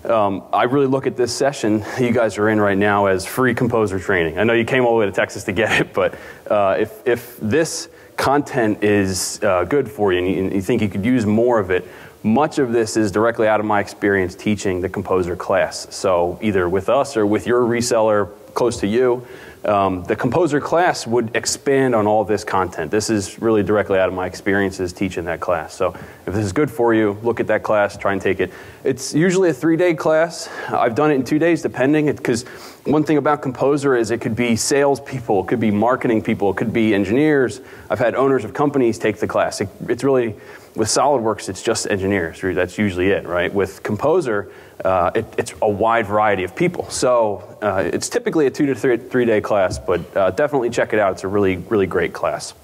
I really look at this session you guys are in right now as free Composer training. I know you came all the way to Texas to get it, but if this content is good for you and you think you could use more of it, much of this is directly out of my experience teaching the Composer class. So either with us or with your reseller close to you, the Composer class would expand on all this content. This is really directly out of my experiences teaching that class. So if this is good for you, look at that class, try and take it. It's usually a 3-day class. I've done it in 2 days depending, because one thing about Composer is it could be salespeople, it could be marketing people, it could be engineers. I've had owners of companies take the class. It's really, with SOLIDWORKS, it's just engineers. That's usually it, right? With Composer, it's a wide variety of people. So it's typically a 2 to 3-day class, but definitely check it out. It's a really, really great class.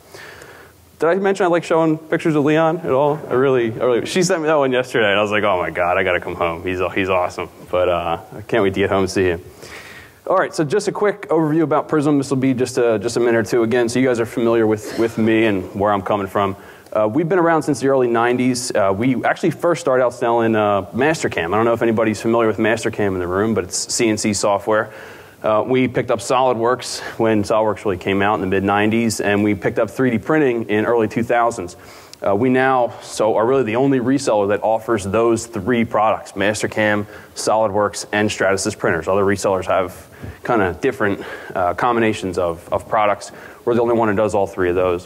Did I mention I like showing pictures of Leon at all? I really, she sent me that one yesterday, and I was like, oh my God, I got to come home. He's awesome. But I can't wait to get home and see him. All right, so just a quick overview about Prism. This will be just a minute or two again, so you guys are familiar with me and where I'm coming from. We've been around since the early 90s. We actually first started out selling Mastercam. I don't know if anybody's familiar with Mastercam in the room, but it's CNC software. We picked up SOLIDWORKS when SOLIDWORKS really came out in the mid-90s, and we picked up 3D printing in early 2000s. We now are really the only reseller that offers those 3 products, Mastercam, SOLIDWORKS, and Stratasys printers. Other resellers have kind of different combinations of products. We're the only one who does all 3 of those.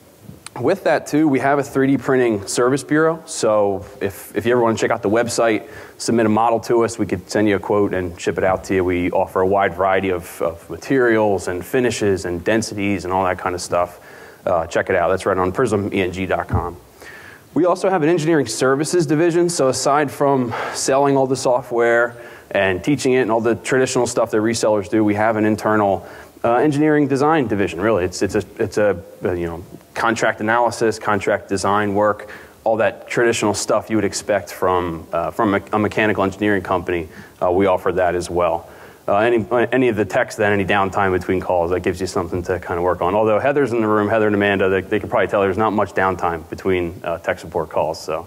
With that too, we have a 3D printing service bureau. So if you ever want to check out the website, submit a model to us, we could send you a quote and ship it out to you. We offer a wide variety of materials and finishes and densities and all that kind of stuff. Check it out. That's right on prismeng.com. We also have an engineering services division. So aside from selling all the software and teaching it and all the traditional stuff that resellers do, we have an internal engineering design division. Really, it's a you know, contract analysis, contract design work, all that traditional stuff you would expect from a mechanical engineering company. We offer that as well. Any of the techs, then any downtime between calls, that gives you something to kind of work on. Although Heather's in the room, Heather and Amanda, they could probably tell there's not much downtime between tech support calls. So.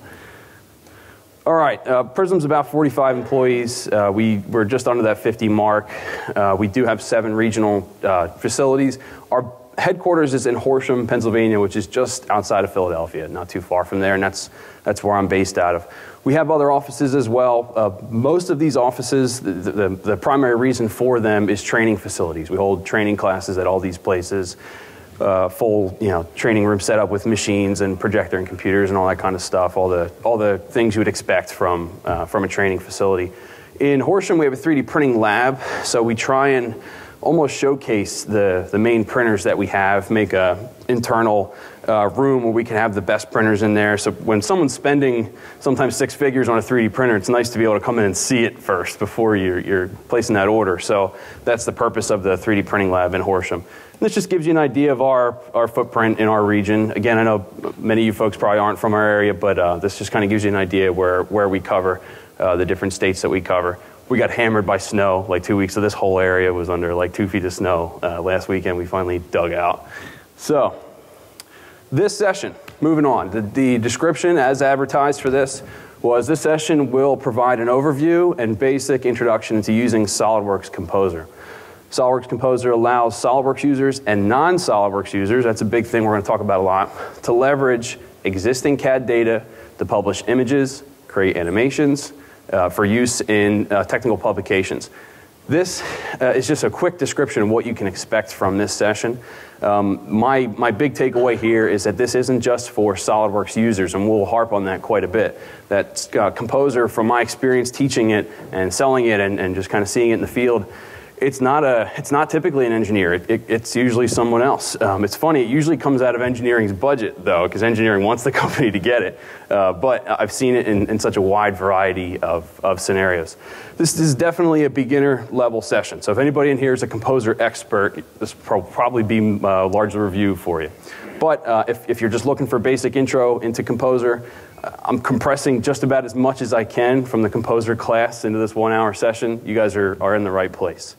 All right, Prism's about 45 employees. We're just under that 50 mark. We do have 7 regional facilities. Our headquarters is in Horsham, Pennsylvania, which is just outside of Philadelphia, not too far from there, and that's where I'm based out of. We have other offices as well. Most of these offices, the primary reason for them is training facilities. We hold training classes at all these places. Full, training room set up with machines and projector and computers and all that kind of stuff. All the things you would expect from a training facility. In Horsham, we have a 3D printing lab, so we try and almost showcase the main printers that we have, make a internal room where we can have the best printers in there. So when someone's spending sometimes 6 figures on a 3D printer, it's nice to be able to come in and see it first before you're placing that order. So that's the purpose of the 3D printing lab in Horsham. And this just gives you an idea of our footprint in our region. Again, I know many of you folks probably aren't from our area, but this just kind of gives you an idea where we cover, the different states that we cover. We got hammered by snow, like 2 weeks of this whole area was under like 2 feet of snow. Last weekend we finally dug out. So this session, moving on, the description as advertised for this was session will provide an overview and basic introduction to using SOLIDWORKS Composer. SOLIDWORKS Composer allows SOLIDWORKS users and non-SOLIDWORKS users, that's a big thing we're going to talk about a lot, to leverage existing CAD data to publish images, create animations, for use in technical publications. This is just a quick description of what you can expect from this session. My big takeaway here is that this isn't just for SOLIDWORKS users, and we'll harp on that quite a bit. That Composer, from my experience teaching it and selling it and just kind of seeing it in the field, it's not typically an engineer. It's usually someone else. It's funny, it usually comes out of engineering's budget, though, because engineering wants the company to get it. But I've seen it in such a wide variety of scenarios. This is definitely a beginner level session. So if anybody in here is a Composer expert, this will probably be a large review for you. But if you're just looking for a basic intro into Composer, I'm compressing just about as much as I can from the Composer class into this 1-hour session. You guys are in the right place.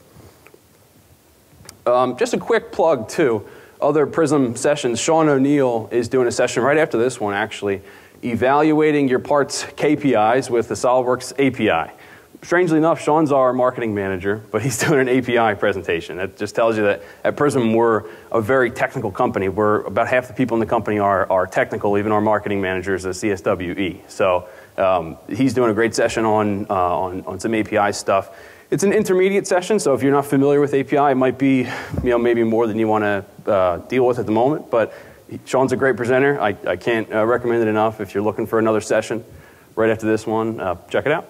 Just a quick plug too, other Prism sessions. Sean O'Neill is doing a session right after this one actually, evaluating your parts KPIs with the SOLIDWORKS API. strangely enough, Sean's our marketing manager, but he's doing an API presentation. That just tells you that at Prism, we're a very technical company. We're about half the people in the company are technical. Even our marketing manager is a CSWE. So he's doing a great session on some API stuff. It's an intermediate session, so if you're not familiar with API, it might be maybe more than you want to deal with at the moment. But Sean's a great presenter. I can't recommend it enough. If you're looking for another session right after this one, check it out.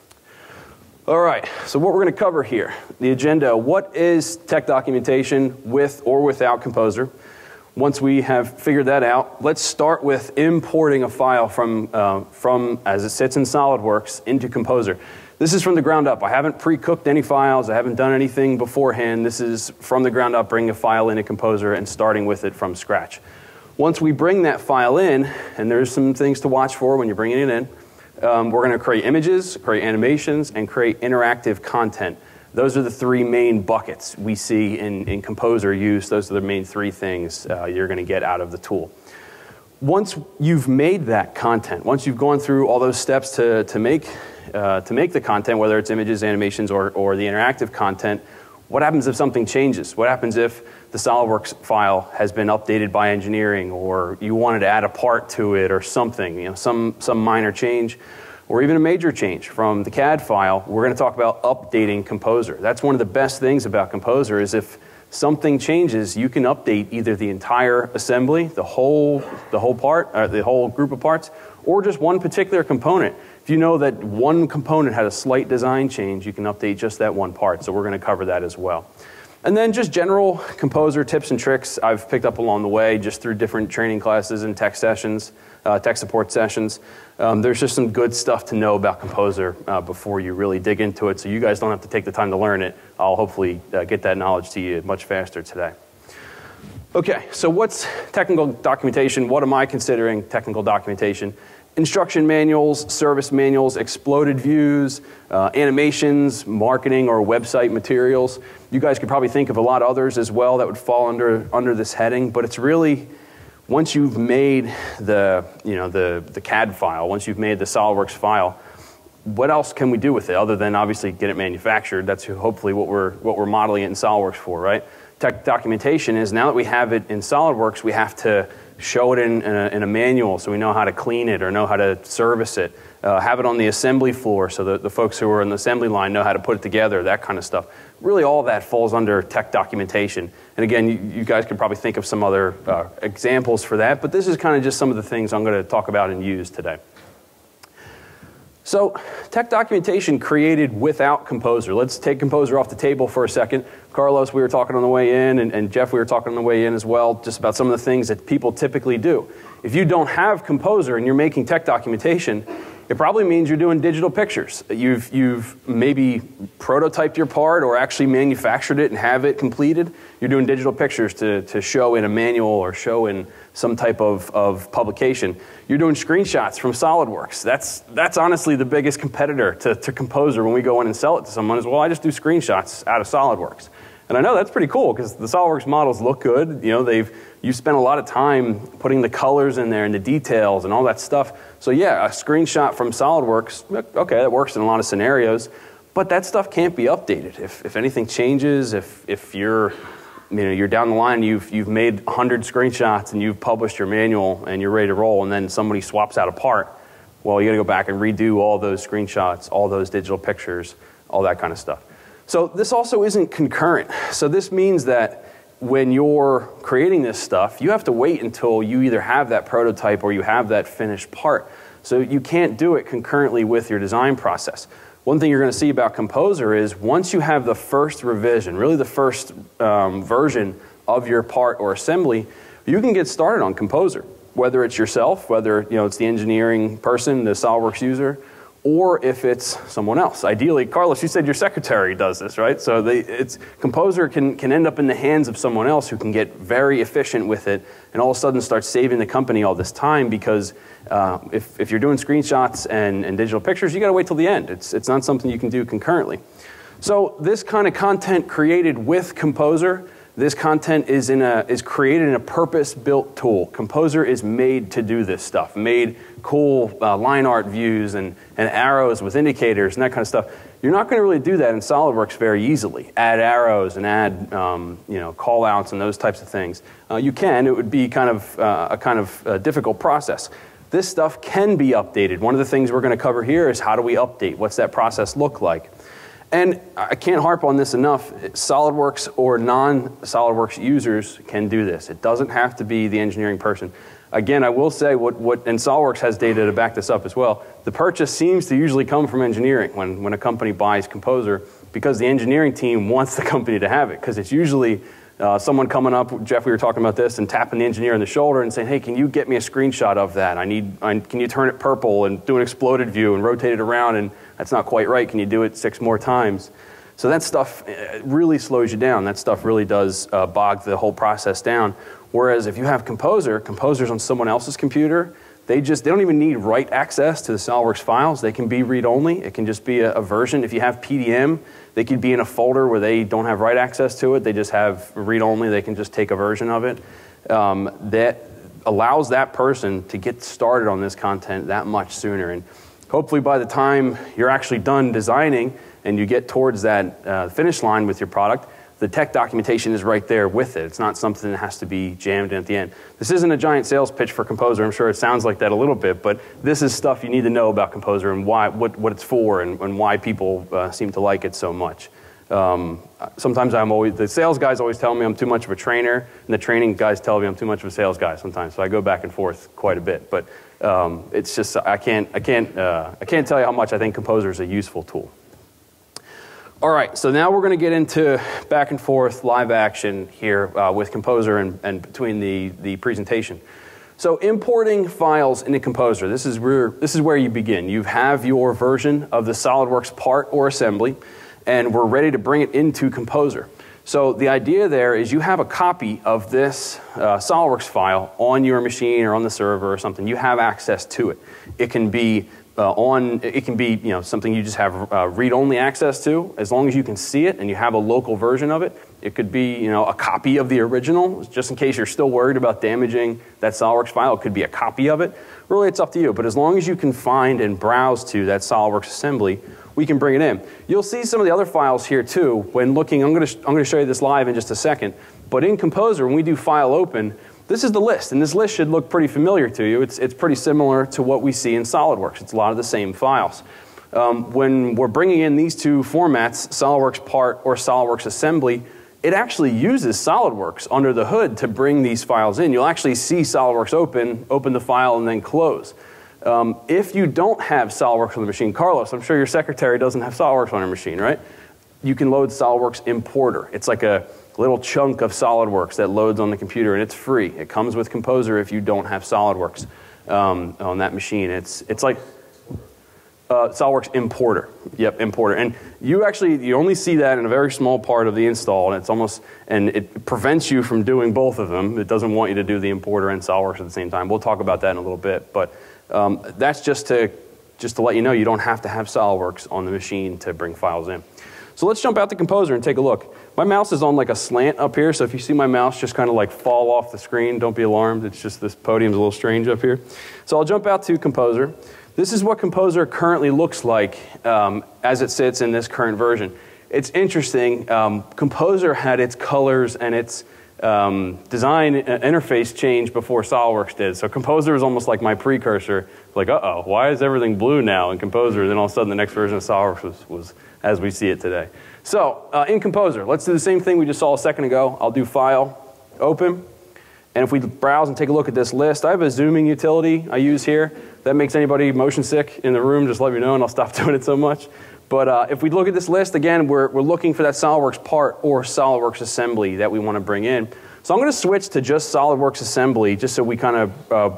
All right, so what we're going to cover here, the agenda. What is tech documentation with or without Composer? Once we have figured that out, let's start with importing a file from as it sits in SOLIDWORKS into Composer. This is from the ground up. I haven't pre-cooked any files. I haven't done anything beforehand. This is from the ground up, bringing a file into Composer and starting with it from scratch. Once we bring that file in, and there's some things to watch for when you're bringing it in, we're going to create images, create animations, and create interactive content. Those are the three main buckets we see in Composer use. Those are the main three things you're going to get out of the tool. Once you've made that content, once you've gone through all those steps to make the content, whether it's images, animations, or the interactive content, what happens if something changes? What happens if the SOLIDWORKS file has been updated by engineering, or you wanted to add a part to it or something, some minor change, or even a major change from the CAD file? We're going to talk about updating Composer. That's one of the best things about Composer is if something changes, you can update either the entire assembly, the whole part, or the whole group of parts, or just one particular component. If you know that one component had a slight design change, you can update just that one part. So we're going to cover that as well. And then just general Composer tips and tricks I've picked up along the way just through different training classes and tech sessions, tech support sessions. There's just some good stuff to know about Composer before you really dig into it, so you guys don't have to take the time to learn it. I'll hopefully get that knowledge to you much faster today. Okay, so what's technical documentation? What am I considering technical documentation? Instruction manuals, service manuals, exploded views, animations, marketing or website materials. You guys could probably think of a lot of others as well that would fall under this heading, but it's really, once you've made the CAD file, once you've made the SOLIDWORKS file, what else can we do with it other than obviously get it manufactured? That's hopefully what we're modeling it in SOLIDWORKS for, right? Tech documentation is now that we have it in SOLIDWORKS, we have to show it in a manual so we know how to clean it or know how to service it. Have it on the assembly floor so that the folks who are in the assembly line know how to put it together, that kind of stuff. Really all that falls under tech documentation. And again, you guys could probably think of some other examples for that, but this is kind of just some of the things I'm going to talk about and use today. So tech documentation created without Composer. Let's take Composer off the table for a second. Carlos, we were talking on the way in, and Jeff, we were talking on the way in as well, just about some of the things that people typically do. If you don't have Composer and you're making tech documentation, it probably means you're doing digital pictures. You've maybe prototyped your part or actually manufactured it and have it completed. You're doing digital pictures to show in a manual or show in some type of publication. You're doing screenshots from SOLIDWORKS. That's honestly the biggest competitor to Composer when we go in and sell it to someone is, well, I just do screenshots out of SOLIDWORKS. And I know that's pretty cool because the SOLIDWORKS models look good. You've spent a lot of time putting the colors in there and the details and all that stuff. So yeah, a screenshot from SOLIDWORKS, okay, that works in a lot of scenarios, but that stuff can't be updated. If anything changes, if you're down the line, you've made 100 screenshots and you've published your manual and you're ready to roll, and then somebody swaps out a part, well, you got to go back and redo all those screenshots, all those digital pictures, all that kind of stuff. So this also isn't concurrent. So this means that when you're creating this stuff, you have to wait until you either have that prototype or you have that finished part. So you can't do it concurrently with your design process. One thing you're going to see about Composer is once you have the first revision, really the first version of your part or assembly, you can get started on Composer. Whether it's yourself, whether it's the engineering person, the SOLIDWORKS user, or if it's someone else. Ideally, Carlos, you said your secretary does this, right? So Composer can end up in the hands of someone else who can get very efficient with it and all of a sudden start saving the company all this time because if you're doing screenshots and digital pictures, you got to wait till the end. It's not something you can do concurrently. So this kind of content created with Composer This content is created in a purpose-built tool. Composer is made to do this stuff, made cool line art views and arrows with indicators and that kind of stuff. You're not going to really do that in SOLIDWORKS very easily. Add arrows and add call-outs and those types of things. You can. It would be kind of a difficult process. This stuff can be updated. One of the things we're going to cover here is how do we update? What's that process look like? And I can't harp on this enough. SOLIDWORKS or non-SOLIDWORKS users can do this. It doesn't have to be the engineering person. Again, I will say and SOLIDWORKS has data to back this up as well. The purchase seems to usually come from engineering when a company buys Composer, because the engineering team wants the company to have it, because it's usually someone coming up, Jeff, we were talking about this, and tapping the engineer on the shoulder and saying, hey, can you get me a screenshot of that? Can you turn it purple and do an exploded view and rotate it around, and that's not quite right. Can you do it 6 more times? So that stuff really slows you down. That stuff really does bog the whole process down. Whereas if you have Composer's on someone else's computer, they don't even need write access to the SOLIDWORKS files. They can be read-only. It can just be a version. If you have PDM, they could be in a folder where they don't have write access to it. They just have read-only. They can just take a version of it. That allows that person to get started on this content that much sooner. And hopefully by the time you're actually done designing and you get towards that finish line with your product, the tech documentation is right there with it. It's not something that has to be jammed in at the end. This isn't a giant sales pitch for Composer. I'm sure it sounds like that a little bit, but this is stuff you need to know about Composer and what it's for and why people seem to like it so much. Sometimes the sales guys always tell me I'm too much of a trainer, and the training guys tell me I'm too much of a sales guy sometimes. So I go back and forth quite a bit. But it's just I can't tell you how much I think Composer is a useful tool. All right, so now we're going to get into back and forth live action here with Composer and between the presentation. So importing files into Composer, this is where you begin. You have your version of the SOLIDWORKS part or assembly, and we're ready to bring it into Composer. So the idea there is you have a copy of this SOLIDWORKS file on your machine or on the server or something. You have access to it. It can be something you just have read-only access to, as long as you can see it and you have a local version of it. It could be a copy of the original, just in case you're still worried about damaging that SOLIDWORKS file. It could be a copy of it. Really, it's up to you. But as long as you can find and browse to that SOLIDWORKS assembly, we can bring it in. You'll see some of the other files here too. When looking, I'm going to show you this live in just a second. But in Composer, when we do file open, this is the list, and this list should look pretty familiar to you. It's pretty similar to what we see in SOLIDWORKS. It's a lot of the same files. When we're bringing in these two formats, SOLIDWORKS part or SOLIDWORKS assembly, it actually uses SOLIDWORKS under the hood to bring these files in. You'll actually see SOLIDWORKS open the file, and then close. If you don't have SOLIDWORKS on the machine, Carlos, I'm sure your secretary doesn't have SOLIDWORKS on her machine, right? You can load SOLIDWORKS Importer. It's like a little chunk of SOLIDWORKS that loads on the computer, and it's free. It comes with Composer if you don't have SOLIDWORKS on that machine. It's like SOLIDWORKS Importer. Yep, Importer. And you only see that in a very small part of the install, and it prevents you from doing both of them. It doesn't want you to do the Importer and SOLIDWORKS at the same time. We'll talk about that in a little bit, but that's just to let you know you don't have to have SOLIDWORKS on the machine to bring files in. So let's jump out to Composer and take a look. My mouse is on like a slant up here, so if you see my mouse just kind of like fall off the screen, don't be alarmed. It's just this podium's a little strange up here. So I'll jump out to Composer. This is what Composer currently looks like as it sits in this current version. It's interesting. Composer had its colors and its design interface change before SOLIDWORKS did. So Composer is almost like my precursor. Like, uh-oh, why is everything blue now in Composer? And then all of a sudden the next version of SOLIDWORKS was as we see it today. So in Composer, let's do the same thing we just saw a second ago. I'll do File, Open, and if we browse and take a look at this list, I have a zooming utility I use here. If that makes anybody motion sick in the room, just let me know and I'll stop doing it so much. But if we look at this list, again, we're looking for that SOLIDWORKS part or SOLIDWORKS assembly that we want to bring in. So I'm going to switch to just SOLIDWORKS assembly just so we kind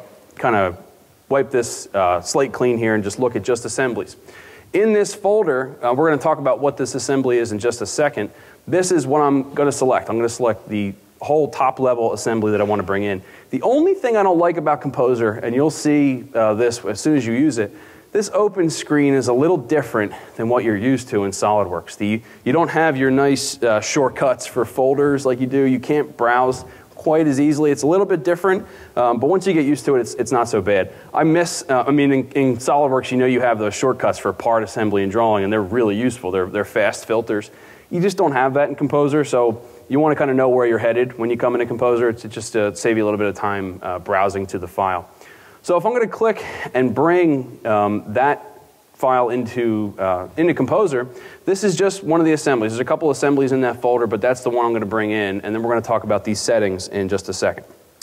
of wipe this slate clean here and just look at just assemblies. In this folder, we're going to talk about what this assembly is in just a second. This is what I'm going to select. I'm going to select the whole top level assembly that I want to bring in. The only thing I don't like about Composer, and you'll see this as soon as you use it, this open screen is a little different than what you're used to in SOLIDWORKS. You don't have your nice shortcuts for folders like you do. You can't browse quite as easily. It's a little bit different, but once you get used to it, it's not so bad. I miss, in SOLIDWORKS, you know you have those shortcuts for part assembly and drawing, and they're really useful. They're fast filters. You just don't have that in Composer, so you want to kind of know where you're headed when you come into Composer. It's just to save you a little bit of time browsing to the file. So if I'm going to click and bring that file into Composer, this is just one of the assemblies. There's a couple assemblies in that folder, but that's the one I'm going to bring in, and then we're going to talk about these settings in just a second.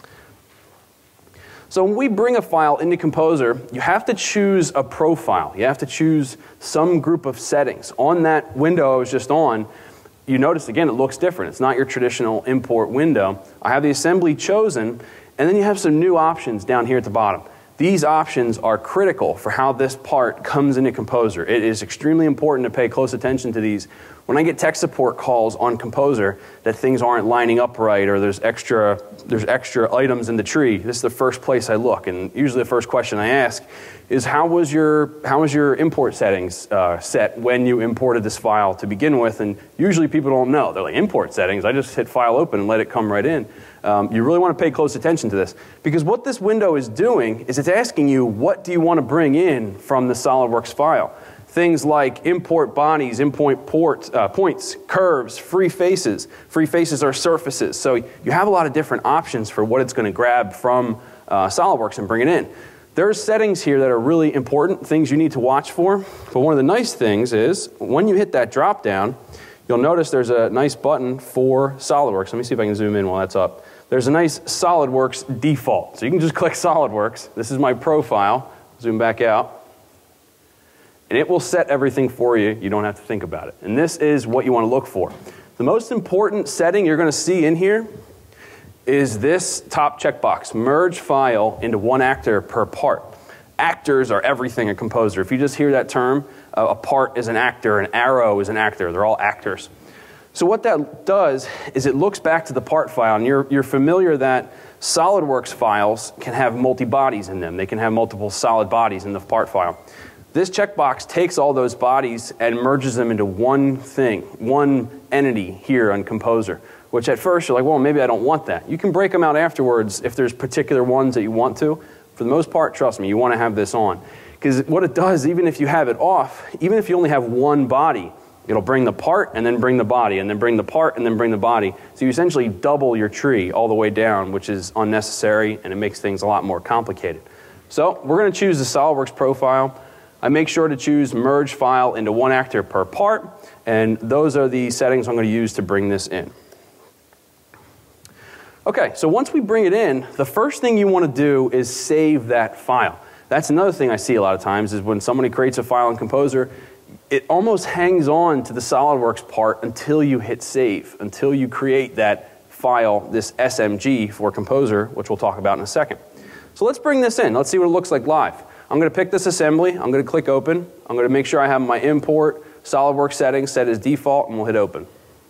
So when we bring a file into Composer, you have to choose a profile. You have to choose some group of settings. On that window I was just on, you notice again it looks different. It's not your traditional import window. I have the assembly chosen, and then you have some new options down here at the bottom. These options are critical for how this part comes into Composer. It is extremely important to pay close attention to these. When I get tech support calls on Composer that things aren't lining up right or there's extra items in the tree, this is the first place I look. And usually the first question I ask is how was your import settings set when you imported this file to begin with? And usually people don't know. They're like, import settings? I just hit file open and let it come right in. You really want to pay close attention to this, because what this window is doing is it's asking you what do you want to bring in from the SOLIDWORKS file. Things like import bodies, import points, curves, free faces. Free faces are surfaces. So you have a lot of different options for what it's going to grab from SOLIDWORKS and bring it in. There's settings here that are really important, things you need to watch for. But one of the nice things is when you hit that drop down, you'll notice there's a nice button for SOLIDWORKS. Let me see if I can zoom in while that's up. There's a nice SOLIDWORKS default. So you can just click SOLIDWORKS. This is my profile. Zoom back out. And it will set everything for you. You don't have to think about it. And this is what you want to look for. The most important setting you're going to see in here is this top checkbox, merge file into one actor per part. Actors are everything in Composer. If you just hear that term, a part is an actor, an arrow is an actor. They're all actors. So what that does is it looks back to the part file, and you're familiar that SOLIDWORKS files can have multi-bodies in them. They can have multiple solid bodies in the part file. This checkbox takes all those bodies and merges them into one thing, one entity here on Composer, which at first you're like, well, maybe I don't want that. You can break them out afterwards if there's particular ones that you want to. For the most part, trust me, you want to have this on. Because what it does, even if you have it off, even if you only have one body, it'll bring the part and then bring the body and then bring the part and then bring the body. So you essentially double your tree all the way down, which is unnecessary and it makes things a lot more complicated. So we're going to choose the SOLIDWORKS profile. I make sure to choose merge file into one actor per part, and those are the settings I'm going to use to bring this in. Okay, so once we bring it in, the first thing you want to do is save that file. That's another thing I see a lot of times is when somebody creates a file in Composer, it almost hangs on to the SOLIDWORKS part until you hit save, until you create that file, this SMG for Composer, which we'll talk about in a second. So let's bring this in. Let's see what it looks like live. I'm going to pick this assembly. I'm going to click open. I'm going to make sure I have my import SOLIDWORKS settings set as default, and we'll hit open.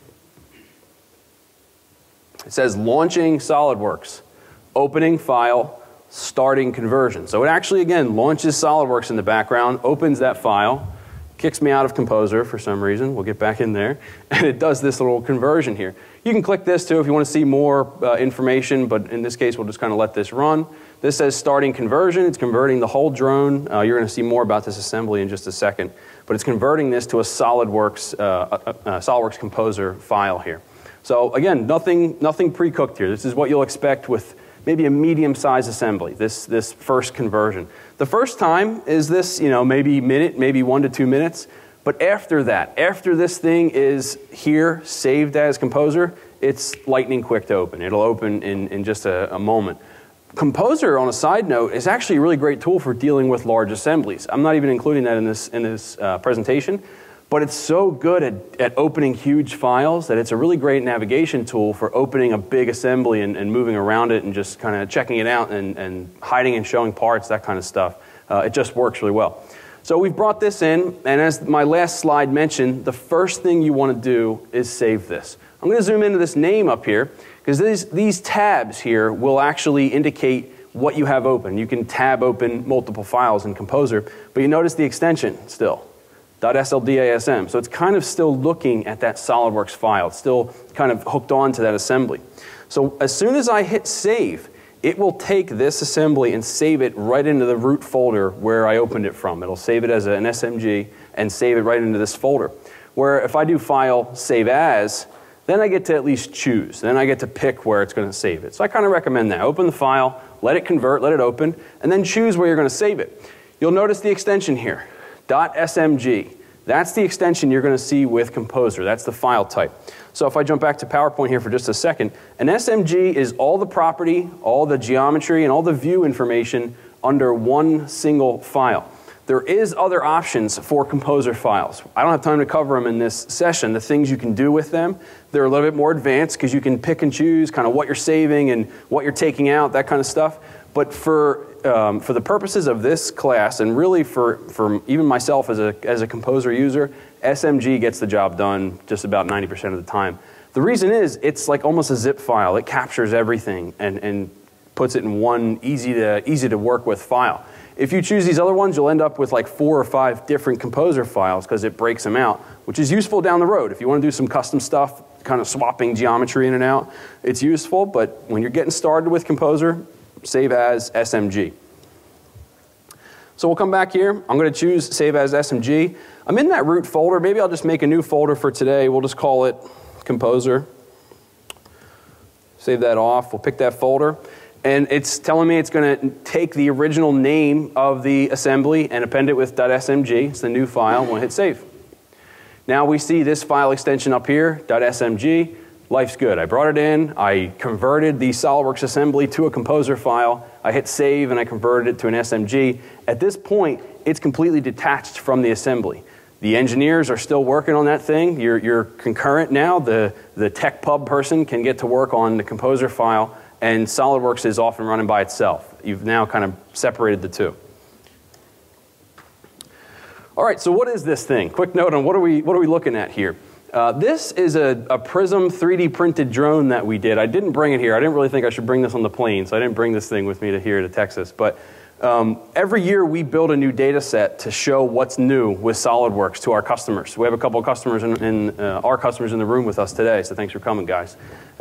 It says launching SOLIDWORKS, opening file, starting conversion. So it actually, again, launches SOLIDWORKS in the background, opens that file, kicks me out of Composer for some reason. We'll get back in there. And it does this little conversion here. You can click this too if you want to see more information, but in this case, we'll just kind of let this run. This says starting conversion. It's converting the whole drone. You're going to see more about this assembly in just a second. But it's converting this to a SOLIDWORKS Composer file here. So again, nothing pre-cooked here. This is what you'll expect with maybe a medium-sized assembly, this first conversion. The first time is this, maybe minute, maybe 1 to 2 minutes. But after that, after this thing is here, saved as Composer, it's lightning quick to open. It'll open in just a moment. Composer, on a side note, is actually a really great tool for dealing with large assemblies. I'm not even including that in this presentation, but it's so good at opening huge files that it's a really great navigation tool for opening a big assembly and moving around it and just kind of checking it out and hiding and showing parts, that kind of stuff. It just works really well. So we've brought this in, and as my last slide mentioned, the first thing you want to do is save this. I'm going to zoom into this name up here, because these tabs here will actually indicate what you have open. You can tab open multiple files in Composer, but you notice the extension still, .sldasm. So it's kind of still looking at that SOLIDWORKS file. It's still kind of hooked on to that assembly. So as soon as I hit save, it will take this assembly and save it right into the root folder where I opened it from. It'll save it as an SMG and save it right into this folder. Where if I do File, Save As, then I get to at least choose. Then I get to pick where it's going to save it. So I kind of recommend that. Open the file, let it convert, let it open, and then choose where you're going to save it. You'll notice the extension here, .smg. That's the extension you're going to see with Composer. That's the file type. So if I jump back to PowerPoint here for just a second, an SMG is all the property, all the geometry, and all the view information under one single file. There is other options for Composer files. I don't have time to cover them in this session, the things you can do with them. They're a little bit more advanced because you can pick and choose kind of what you're saving and what you're taking out, that kind of stuff. But for the purposes of this class, and really for even myself as a Composer user, SMG gets the job done just about 90% of the time. The reason is it's like almost a zip file. It captures everything and puts it in one easy to work with file. If you choose these other ones, you'll end up with like 4 or 5 different Composer files because it breaks them out, which is useful down the road. If you want to do some custom stuff, kind of swapping geometry in and out, it's useful. But when you're getting started with Composer, save as SMG. So we'll come back here. I'm going to choose Save as SMG. I'm in that root folder. Maybe I'll just make a new folder for today. We'll just call it Composer. Save that off. We'll pick that folder. And it's telling me it's going to take the original name of the assembly and append it with .smg. It's the new file. We'll hit Save. Now we see this file extension up here, .smg. Life's good. I brought it in. I converted the SOLIDWORKS assembly to a Composer file. I hit Save and I converted it to an SMG. At this point, it's completely detached from the assembly. The engineers are still working on that thing. You're concurrent now. The tech pub person can get to work on the Composer file, and SOLIDWORKS is off and running by itself. You've now kind of separated the two. All right, so what is this thing? Quick note on what are we looking at here? This is a Prism 3D printed drone that we did. I didn't bring it here. I didn't really think I should bring this on the plane, so I didn't bring this thing with me here to Texas. But every year we build a new data set to show what's new with SOLIDWORKS to our customers. We have a couple of customers our customers in the room with us today, so thanks for coming, guys.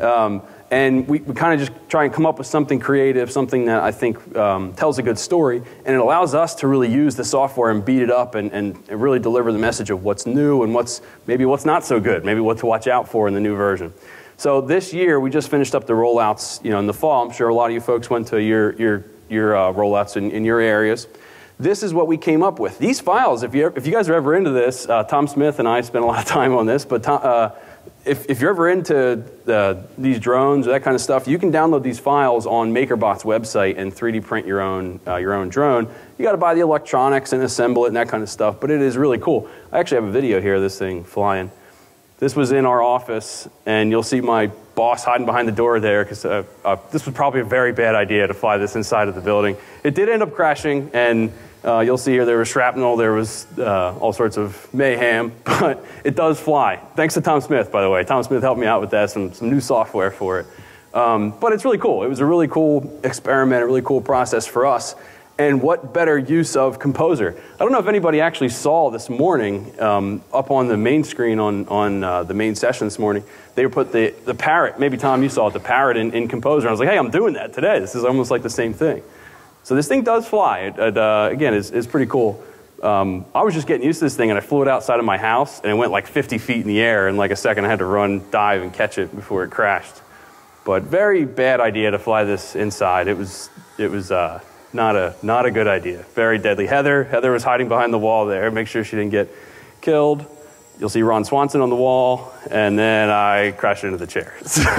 And we kind of just try and come up with something creative, something that I think tells a good story, and it allows us to really use the software and beat it up and really deliver the message of what's new and maybe what's not so good, maybe what to watch out for in the new version. So this year we just finished up the rollouts, in the fall. I'm sure a lot of you folks went to your rollouts in your areas. This is what we came up with. These files, if you guys are ever into this, Tom Smith and I spent a lot of time on this, but if you're ever into these drones or that kind of stuff, you can download these files on MakerBot's website and 3D print your own drone. You got to buy the electronics and assemble it and that kind of stuff, but it is really cool. I actually have a video here of this thing flying. This was in our office, and you'll see my boss hiding behind the door there because this was probably a very bad idea to fly this inside of the building. It did end up crashing, and you'll see here there was shrapnel, there was all sorts of mayhem, but it does fly. Thanks to Tom Smith, by the way. Tom Smith helped me out with that, some new software for it. But it's really cool. It was a really cool experiment, a really cool process for us. And what better use of Composer? I don't know if anybody actually saw this morning, up on the main screen on the main session this morning, they put the parrot, maybe Tom you saw it, the parrot in Composer. I was like, hey, I'm doing that today. This is almost like the same thing. So this thing does fly. It again, is pretty cool. I was just getting used to this thing, and I flew it outside of my house, and it went like 50 feet in the air. In like a second, I had to run, dive, and catch it before it crashed. But very bad idea to fly this inside. It was not a good idea. Very deadly. Heather was hiding behind the wall there. Make sure she didn't get killed. You'll see Ron Swanson on the wall, and then I crashed into the chair.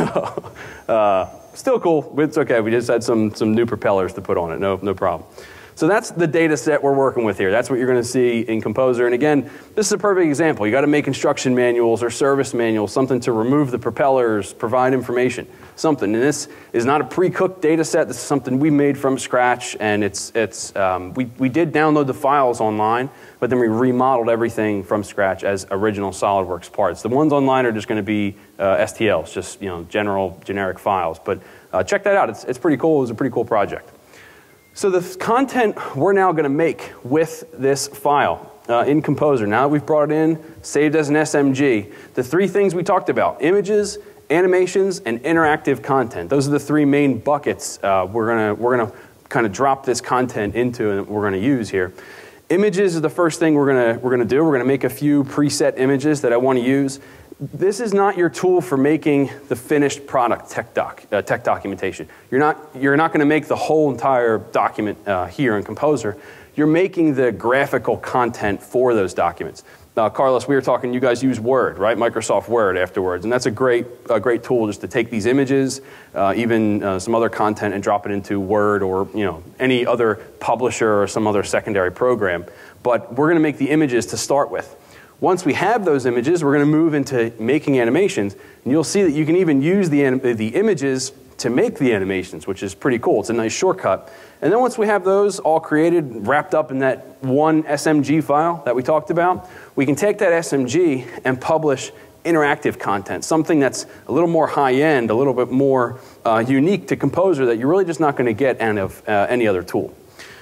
So still cool. It's okay. We just had some new propellers to put on it. No problem. So that's the data set we're working with here. That's what you're going to see in Composer. And again, this is a perfect example. You got to make instruction manuals or service manuals, something to remove the propellers, provide information, something. And this is not a pre-cooked data set. This is something we made from scratch. And we did download the files online, but then we remodeled everything from scratch as original SOLIDWORKS parts. The ones online are just going to be STLs, just generic files. But check that out. It's pretty cool. It was a pretty cool project. So the content we're now going to make with this file in Composer, now that we've brought it in, saved as an SMG, the three things we talked about, images, animations, and interactive content. Those are the three main buckets we're gonna kind of drop this content into and we're going to use here. Images is the first thing we're gonna do. We're going to make a few preset images that I want to use. This is not your tool for making the finished product tech documentation. You're not going to make the whole entire document here in Composer. You're making the graphical content for those documents. Carlos, we were talking, you guys use Word, right? Microsoft Word afterwards, and that's a great tool just to take these images, even some other content, and drop it into Word or any other publisher or some other secondary program. But we're going to make the images to start with. Once we have those images, we're going to move into making animations, and you'll see that you can even use the images to make the animations, which is pretty cool. It's a nice shortcut. And then once we have those all created, wrapped up in that one SMG file that we talked about, we can take that SMG and publish interactive content, something that's a little more high-end, a little bit more unique to Composer that you're really just not going to get out of any other tool.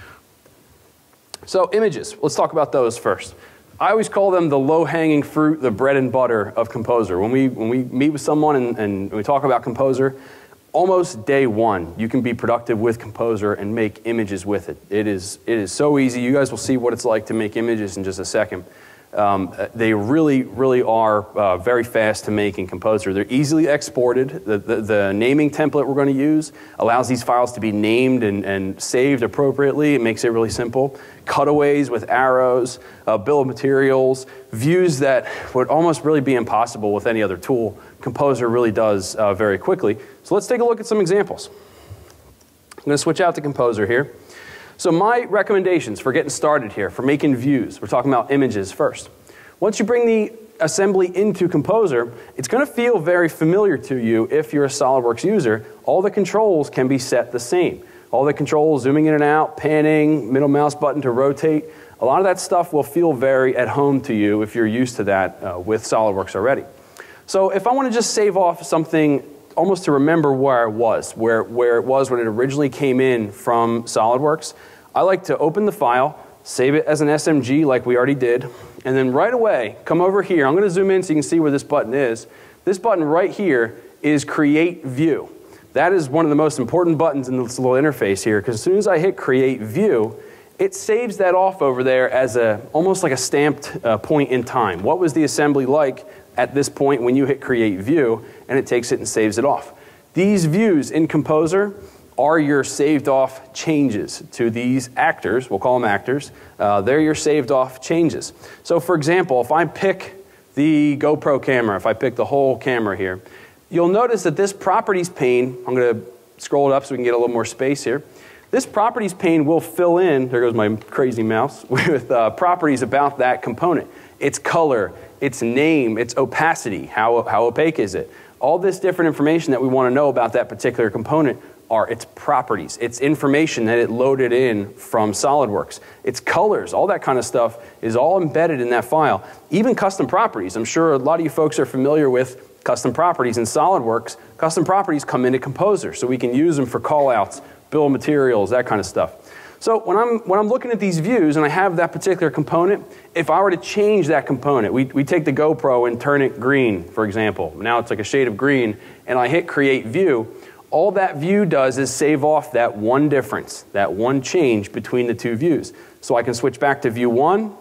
So images, let's talk about those first. I always call them the low-hanging fruit, the bread and butter of Composer. When we meet with someone and we talk about Composer, almost day one, you can be productive with Composer and make images with it. It is so easy. You guys will see what it's like to make images in just a second. They really are very fast to make in Composer. They're easily exported. The naming template we're going to use allows these files to be named and saved appropriately. It makes it really simple. Cutaways with arrows, bill of materials, views that would almost really be impossible with any other tool. Composer really does very quickly. So let's take a look at some examples. I'm going to switch out to Composer here. So my recommendations for getting started here, for making views, we're talking about images first. Once you bring the assembly into Composer, it's going to feel very familiar to you if you're a SOLIDWORKS user. All the controls can be set the same. All the controls, zooming in and out, panning, middle mouse button to rotate, a lot of that stuff will feel very at home to you if you're used to that with SOLIDWORKS already. So if I want to just save off something almost to remember where I was, where it was when it originally came in from SOLIDWORKS, I like to open the file, save it as an SMG like we already did, and then right away come over here. I'm going to zoom in so you can see where this button is. This button right here is Create View. That is one of the most important buttons in this little interface here, because as soon as I hit Create View, it saves that off over there as almost like a stamped point in time. What was the assembly like at this point when you hit Create View, and it takes it and saves it off. These views in Composer are your saved off changes to these actors. We'll call them actors. They're your saved off changes. So for example, if I pick the GoPro camera, if I pick the whole camera here, you'll notice that this properties pane, I'm going to scroll it up so we can get a little more space here. This properties pane will fill in, there goes my crazy mouse, with properties about that component. Its color, its name, its opacity, how opaque is it. All this different information that we want to know about that particular component are its properties, its information that it loaded in from SOLIDWORKS. Its colors, all that kind of stuff is all embedded in that file. Even custom properties. I'm sure a lot of you folks are familiar with custom properties in SOLIDWORKS. Custom properties come into Composer, so we can use them for callouts, bill of materials, that kind of stuff. So when I'm looking at these views and I have that particular component, if I were to change that component, we take the GoPro and turn it green, for example. Now it's like a shade of green, and I hit Create View. All that view does is save off that one difference, that one change between the two views. So I can switch back to View 1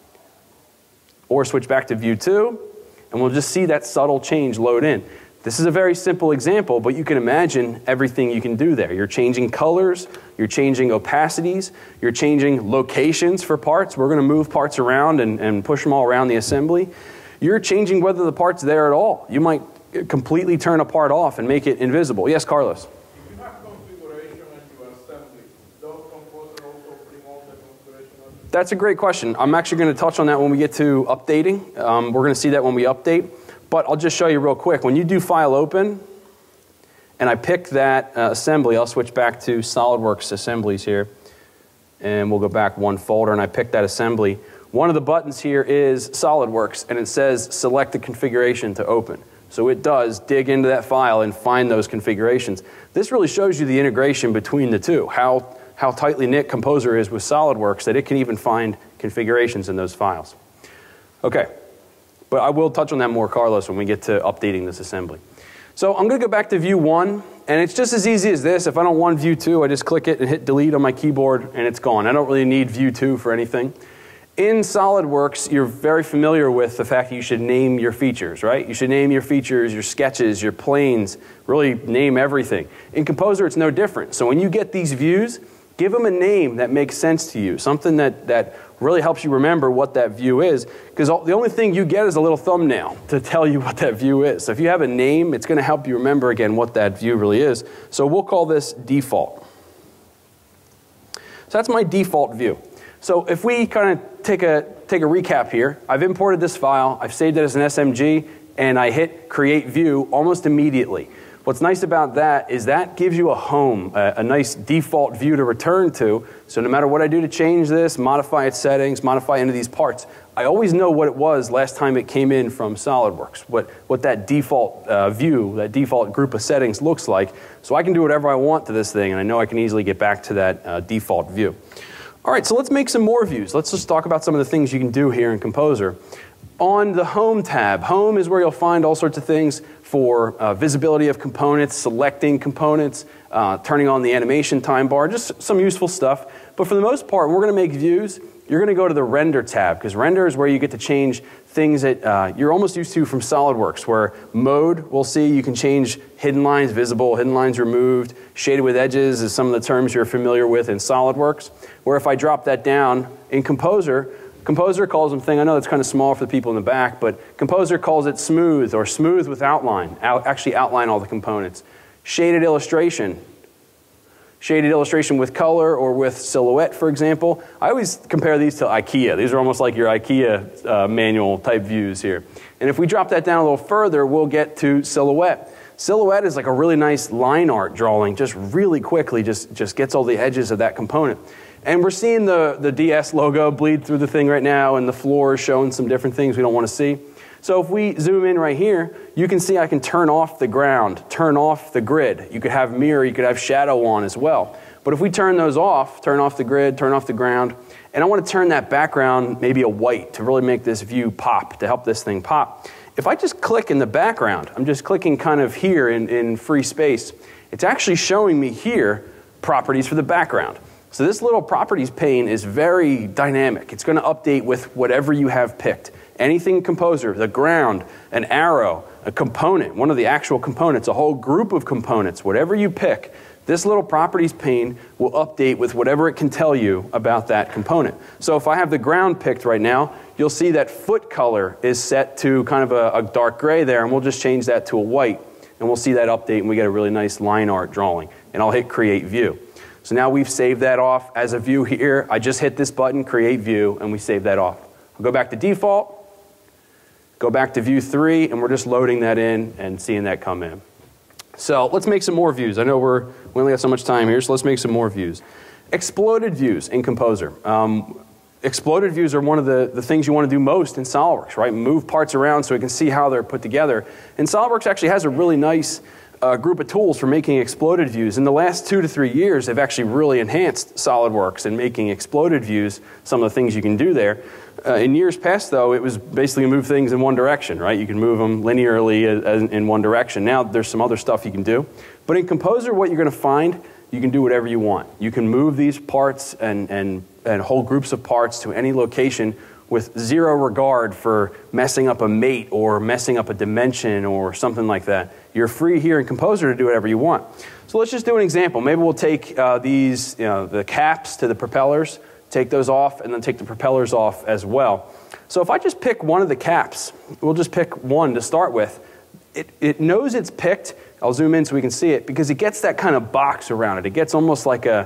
or switch back to View 2, and we'll just see that subtle change load in. This is a very simple example, but you can imagine everything you can do there. You're changing colors, you're changing opacities, you're changing locations for parts. We're going to move parts around and push them all around the assembly. You're changing whether the part's there at all. You might completely turn a part off and make it invisible. Yes, Carlos? If you have configuration and you assembly, does Composer also bring all the configuration? That's a great question. I'm actually going to touch on that when we get to updating. We're going to see that when we update. But I'll just show you real quick. When you do File Open, and I pick that assembly, I'll switch back to SOLIDWORKS Assemblies here, and we'll go back one folder, and I pick that assembly. One of the buttons here is SOLIDWORKS, and it says Select the configuration to open. So it does dig into that file and find those configurations. This really shows you the integration between the two, how how tightly knit Composer is with SOLIDWORKS that it can even find configurations in those files. Okay, but I will touch on that more, Carlos, when we get to updating this assembly. So I'm going to go back to view 1, and it's just as easy as this. If I don't want view 2, I just click it and hit delete on my keyboard, and it's gone. I don't really need view 2 for anything. In SOLIDWORKS, you're very familiar with the fact that you should name your features, right? You should name your features, your sketches, your planes, really name everything. In Composer, it's no different. So when you get these views, give them a name that makes sense to you, something that really helps you remember what that view is, because the only thing you get is a little thumbnail to tell you what that view is. So if you have a name, it's going to help you remember, again, what that view really is. So we'll call this default. So that's my default view. So if we kind of take a recap here, I've imported this file, I've saved it as an SMG, and I hit create view almost immediately. What's nice about that is that gives you a home, a nice default view to return to. So no matter what I do to change this, modify its settings, modify any of these parts, I always know what it was last time it came in from SOLIDWORKS, what that default view, that default group of settings looks like. So I can do whatever I want to this thing, and I know I can easily get back to that default view. All right, so let's make some more views. Let's just talk about some of the things you can do here in Composer. On the Home tab, Home is where you'll find all sorts of things for visibility of components, selecting components, turning on the animation time bar, just some useful stuff. But for the most part, when we're going to make views, you're going to go to the Render tab, because Render is where you get to change things that you're almost used to from SOLIDWORKS, where Mode, we'll see you can change hidden lines visible, hidden lines removed, shaded with edges is some of the terms you're familiar with in SOLIDWORKS, where if I drop that down in Composer, Composer calls them thing, I know it's kind of small for the people in the back, but Composer calls it smooth or smooth with outline, actually outline all the components. Shaded illustration with color or with silhouette, for example. I always compare these to IKEA. These are almost like your IKEA manual type views here. And if we drop that down a little further, we'll get to silhouette. Silhouette is like a really nice line art drawing, just really quickly, just gets all the edges of that component. And we're seeing the DS logo bleed through the thing right now, and the floor is showing some different things we don't want to see. So if we zoom in right here, you can see I can turn off the ground, turn off the grid. You could have mirror, you could have shadow on as well. But if we turn those off, turn off the grid, turn off the ground, and I want to turn that background maybe a white to really make this view pop, to help this thing pop. If I just click in the background, I'm just clicking kind of here in free space, it's actually showing me here properties for the background. So this little properties pane is very dynamic. It's going to update with whatever you have picked. Anything Composer, the ground, an arrow, a component, one of the actual components, a whole group of components, whatever you pick, this little properties pane will update with whatever it can tell you about that component. So if I have the ground picked right now, you'll see that foot color is set to kind of a dark gray there, and we'll just change that to a white, and we'll see that update, and we get a really nice line art drawing. And I'll hit Create View. So now we've saved that off as a view here. I just hit this button, Create View, and we save that off. I'll go back to default, go back to view 3, and we're just loading that in and seeing that come in. So let's make some more views. I know we only got so much time here, so let's make some more views. Exploded views in Composer. Exploded views are one of the things you want to do most in SOLIDWORKS, right? Move parts around so we can see how they're put together. And SOLIDWORKS actually has a really nice group of tools for making exploded views. In the last 2 to 3 years, they've actually really enhanced SOLIDWORKS in making exploded views, some of the things you can do there. In years past, though, it was basically move things in one direction, right? You can move them linearly in one direction. Now there's some other stuff you can do. But in Composer, what you're going to find, you can do whatever you want. You can move these parts and whole groups of parts to any location with zero regard for messing up a mate or messing up a dimension or something like that. You're free here in Composer to do whatever you want. So let's just do an example. Maybe we'll take these, the caps to the propellers, take those off, and then take the propellers off as well. So if I just pick one of the caps, we'll just pick one to start with. It knows it's picked. I'll zoom in so we can see it, because it gets that kind of box around it. It gets almost like a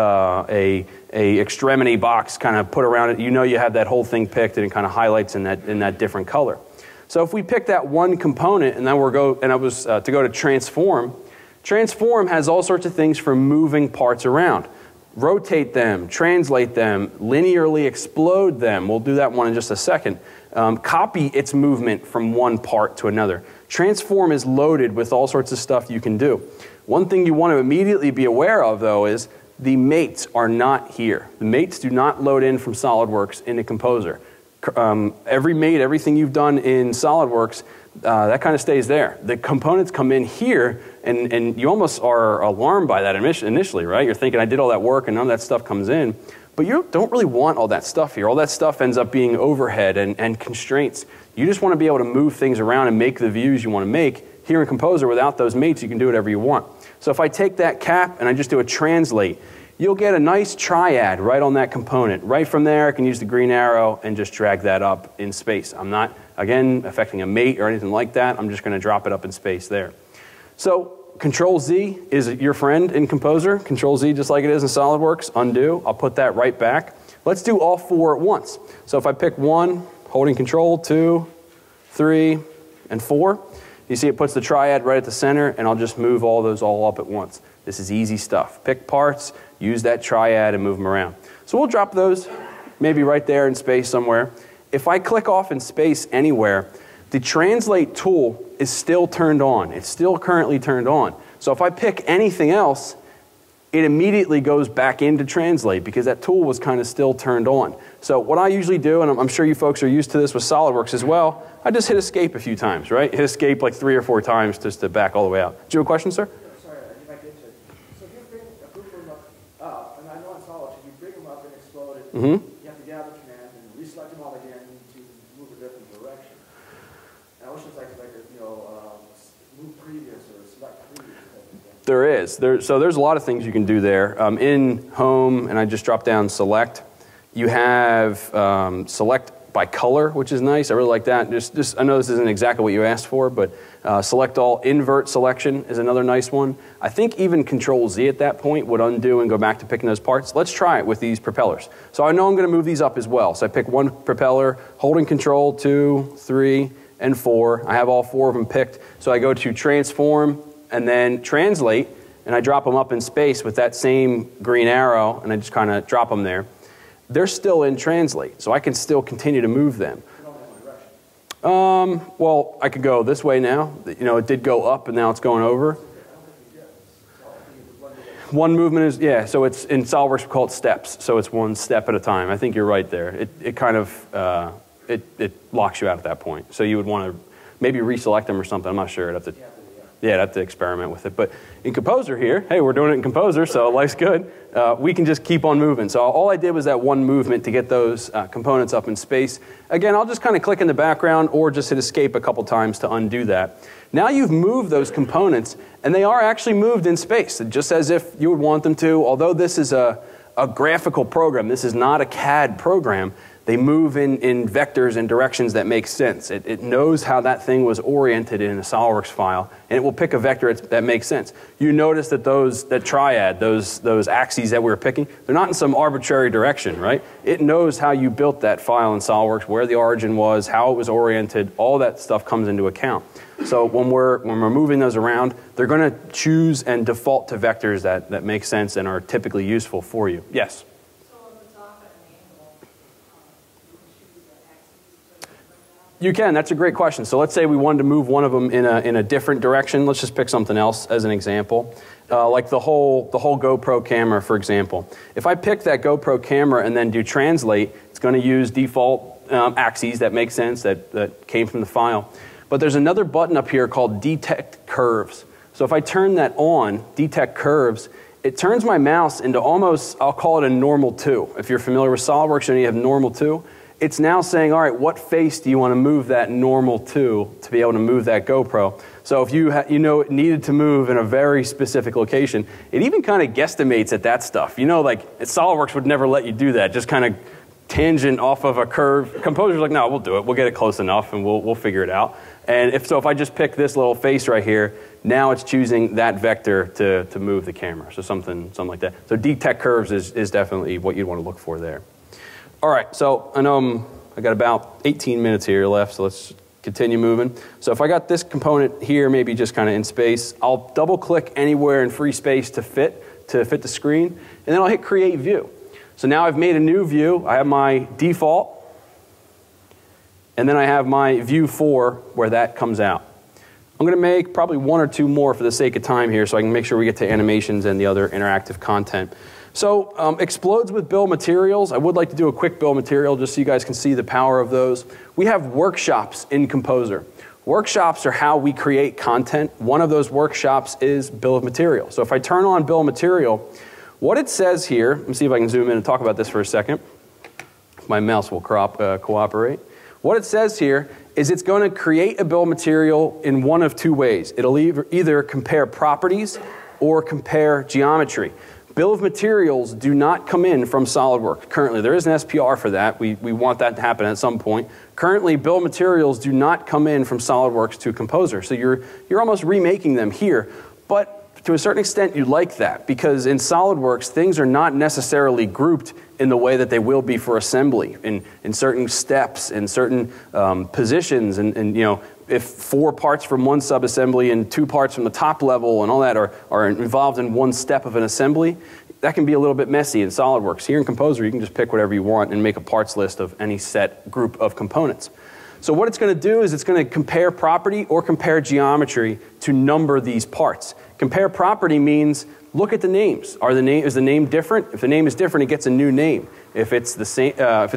extremity box kind of put around it. You know you have that whole thing picked, and it kind of highlights in that different color. So if we pick that one component, and then I was to go to transform. Transform has all sorts of things for moving parts around. Rotate them, translate them, linearly explode them. We'll do that one in just a second. Copy its movement from one part to another. Transform is loaded with all sorts of stuff you can do. One thing you want to immediately be aware of, though, is the mates are not here. The mates do not load in from SOLIDWORKS into Composer. Every mate, everything you've done in SOLIDWORKS, that kind of stays there. The components come in here, and you almost are alarmed by that initially, right? You're thinking, I did all that work, and none of that stuff comes in. But you don't really want all that stuff here. All that stuff ends up being overhead and constraints. You just want to be able to move things around and make the views you want to make. Here in Composer, without those mates, you can do whatever you want. So if I take that cap and I just do a translate, you'll get a nice triad right on that component. Right from there, I can use the green arrow and just drag that up in space. I'm not, again, affecting a mate or anything like that. I'm just going to drop it up in space there. So Control-Z is your friend in Composer. Control-Z, just like it is in SOLIDWORKS, undo. I'll put that right back. Let's do all four at once. So if I pick 1, holding Control, 2, 3, and 4, you see it puts the triad right at the center, and I'll just move all those all up at once. This is easy stuff. Pick parts, use that triad, and move them around. So we'll drop those maybe right there in space somewhere. If I click off in space anywhere, the translate tool is still turned on. It's still currently turned on. So if I pick anything else, it immediately goes back into translate because that tool was kind of still turned on. So what I usually do, and I'm sure you folks are used to this with SOLIDWORKS as well, I just hit escape a few times, right? Hit escape like 3 or 4 times just to back all the way out. Do you have a question, sir? Sorry, if I get to it. So if you bring a group of them up, and I know in SOLIDWORKS, if you bring them up and explode it, you have to gather command and reselect them all again to move a different direction. And I wish it was like move previous or select previous. There is. So there's a lot of things you can do there. In Home, and I just drop down Select, you have Select by color, which is nice. I really like that. I know this isn't exactly what you asked for, but Select All Invert Selection is another nice one. I think even Control-Z at that point would undo and go back to picking those parts. Let's try it with these propellers. So I know I'm going to move these up as well. So I pick one propeller, holding Control, 2, 3, and 4. I have all 4 of them picked. So I go to Transform, and then Translate, and I drop them up in space with that same green arrow, and I just kind of drop them there. They're still in Translate, so I can still continue to move them. Well, I could go this way now. You know, it did go up, and now it's going over. One movement is, yeah, so it's in SOLIDWORKS we call it steps, so it's one step at a time. I think you're right there. It kind of, it locks you out at that point. So you would want to maybe reselect them or something. I'm not sure. I'd have to experiment with it. But in Composer here, hey, we're doing it in Composer, so life's good. We can just keep on moving. So all I did was that one movement to get those components up in space. Again, I'll just kind of click in the background or just hit escape a couple times to undo that. Now you've moved those components, and they are actually moved in space, just as if you would want them to. Although this is a graphical program, this is not a CAD program, they move in vectors and directions that make sense. It knows how that thing was oriented in a SOLIDWORKS file, and it will pick a vector that makes sense. You notice that that triad, those axes that we were picking, they're not in some arbitrary direction, right? It knows how you built that file in SOLIDWORKS, where the origin was, how it was oriented, all that stuff comes into account. So when we're moving those around, they're going to choose and default to vectors that make sense and are typically useful for you. Yes? You can. That's a great question. So let's say we wanted to move one of them in a different direction. Let's just pick something else as an example, like the whole GoPro camera, for example. If I pick that GoPro camera and then do translate, it's going to use default axes that make sense that came from the file. But there's another button up here called Detect Curves. So if I turn that on, Detect Curves, it turns my mouse into almost, I'll call it a normal 2. If you're familiar with SOLIDWORKS and you have normal 2, it's now saying, all right, what face do you want to move that normal to be able to move that GoPro? So if you know it needed to move in a very specific location, it even kind of guesstimates at that stuff. You know, like SOLIDWORKS would never let you do that, just kind of tangent off of a curve. Composer's like, no, we'll do it. We'll get it close enough and we'll figure it out. And if I just pick this little face right here, now it's choosing that vector to move the camera. So something like that. So Detect Curves is definitely what you'd want to look for there. All right, so I know I got about 18 minutes here left, so let's continue moving. So if I got this component here, maybe just kind of in space, I'll double click anywhere in free space to fit the screen, and then I'll hit Create View. So now I've made a new view. I have my default, and then I have my view 4 where that comes out. I'm going to make probably 1 or 2 more for the sake of time here so I can make sure we get to animations and the other interactive content. So explodes with bill of materials. I would like to do a quick bill of material just so you guys can see the power of those. We have workshops in Composer. Workshops are how we create content. One of those workshops is bill of material. So if I turn on bill of material, what it says here, let me see if I can zoom in and talk about this for a second. My mouse will cooperate. What it says here is it's going to create a bill of material in one of two ways. It'll either compare properties or compare geometry. Bill of materials do not come in from SOLIDWORKS. Currently, there is an SPR for that. We want that to happen at some point. Currently, bill of materials do not come in from SOLIDWORKS to Composer. So you're almost remaking them here. But to a certain extent, you like that, because in SOLIDWORKS, things are not necessarily grouped in the way that they will be for assembly, in certain steps, in certain positions, and you know, if 4 parts from one subassembly and 2 parts from the top level and all that are involved in one step of an assembly, that can be a little bit messy in SOLIDWORKS. Here in Composer, you can just pick whatever you want and make a parts list of any set group of components. So what it's going to do is it's going to compare property or compare geometry to number these parts. Compare property means look at the names. Is the name different? If the name is different, it gets a new name. If it's the same,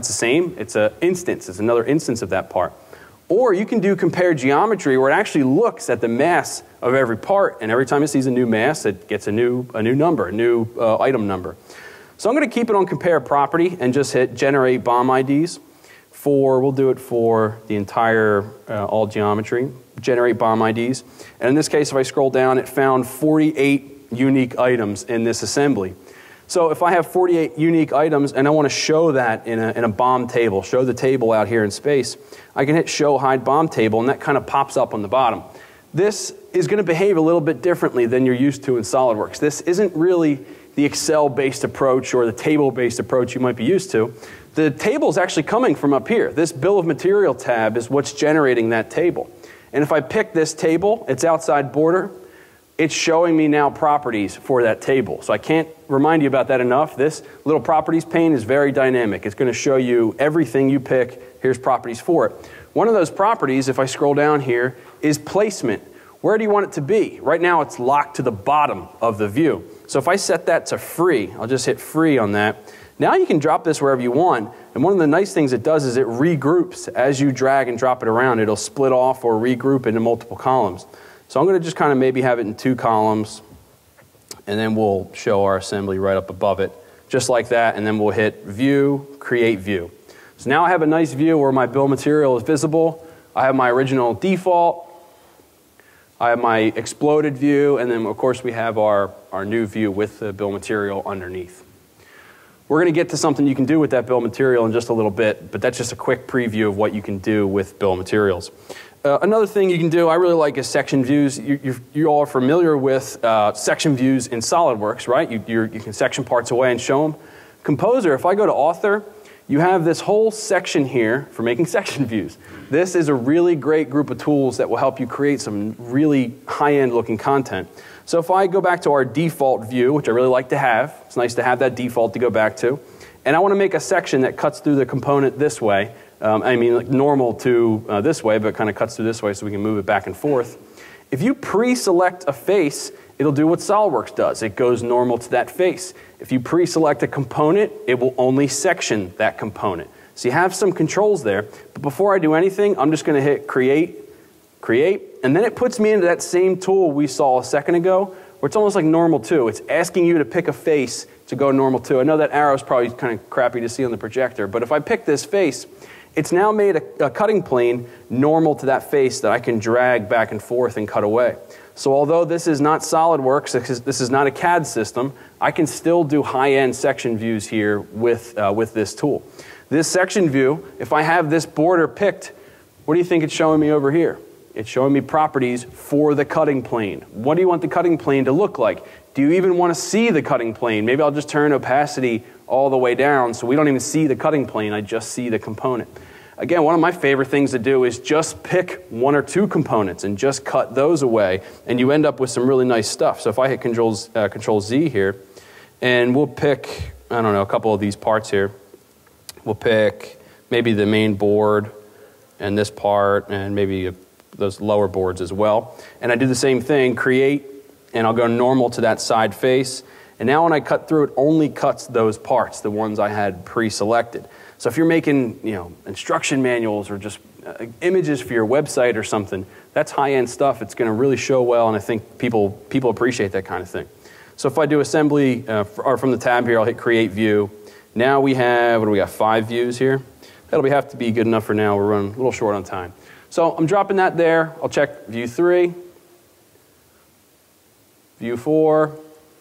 it's an instance. It's another instance of that part. Or you can do compare geometry, where it actually looks at the mass of every part, and every time it sees a new mass, it gets a new number, a new item number. So I'm going to keep it on compare property and just hit generate BOM IDs. We'll do it for the entire all geometry, generate BOM IDs. And in this case, if I scroll down, it found 48 unique items in this assembly. So if I have 48 unique items and I want to show that in a BOM table, show the table out here in space, I can hit show hide BOM table, and that kind of pops up on the bottom. This is going to behave a little bit differently than you're used to in SOLIDWORKS. This isn't really the Excel-based approach or the table-based approach you might be used to. The table is actually coming from up here. This bill of material tab is what's generating that table. And if I pick this table, its outside border, it's showing me now properties for that table. So I can't remind you about that enough. This little properties pane is very dynamic. It's going to show you everything you pick. Here's properties for it. One of those properties, if I scroll down here, is placement. Where do you want it to be? Right now it's locked to the bottom of the view. So if I set that to free, I'll just hit free on that. Now you can drop this wherever you want, and one of the nice things it does is it regroups as you drag and drop it around. It'll split off or regroup into multiple columns. So I'm going to just kind of maybe have it in 2 columns, and then we'll show our assembly right up above it, just like that, and then we'll hit View, Create View. So now I have a nice view where my bill of material is visible. I have my original default, I have my exploded view, and then of course we have our new view with the bill of material underneath. We're going to get to something you can do with that bill of material in just a little bit, but that's just a quick preview of what you can do with bill of materials. Another thing you can do I really like is section views. You all are familiar with section views in SOLIDWORKS, right? You can section parts away and show them. Composer, if I go to Author, you have this whole section here for making section views. This is a really great group of tools that will help you create some really high-end looking content. So if I go back to our default view, which I really like to have, it's nice to have that default to go back to, and I want to make a section that cuts through the component this way, I mean like normal to this way, but kind of cuts through this way so we can move it back and forth. If you pre-select a face, it'll do what SOLIDWORKS does. It goes normal to that face. If you pre-select a component, it will only section that component. So you have some controls there, but before I do anything, I'm just going to hit Create, Create, and then it puts me into that same tool we saw a second ago, where it's almost like normal to. It's asking you to pick a face to go normal to. I know that arrow is probably kind of crappy to see on the projector, but if I pick this face, it's now made a cutting plane normal to that face that I can drag back and forth and cut away. So although this is not SOLIDWORKS, this is not a CAD system, I can still do high-end section views here with this tool. This section view, if I have this border picked, what do you think it's showing me over here? It's showing me properties for the cutting plane. What do you want the cutting plane to look like? Do you even want to see the cutting plane? Maybe I'll just turn opacity all the way down so we don't even see the cutting plane, I just see the component. Again, one of my favorite things to do is just pick 1 or 2 components and just cut those away, and you end up with some really nice stuff. So if I hit Control Z here, and we'll pick, I don't know, a couple of these parts here. We'll pick maybe the main board and this part and maybe those lower boards as well. And I do the same thing, create, and I'll go normal to that side face. And now when I cut through, it only cuts those parts, the ones I had pre-selected. So if you're making, instruction manuals or just images for your website or something, that's high-end stuff. It's going to really show well, and I think people appreciate that kind of thing. So if I do assembly, or from the tab here, I'll hit Create View. Now we have, what do we got, 5 views here? That'll have to be good enough for now. We're running a little short on time. So I'm dropping that there. I'll check View 3, View 4,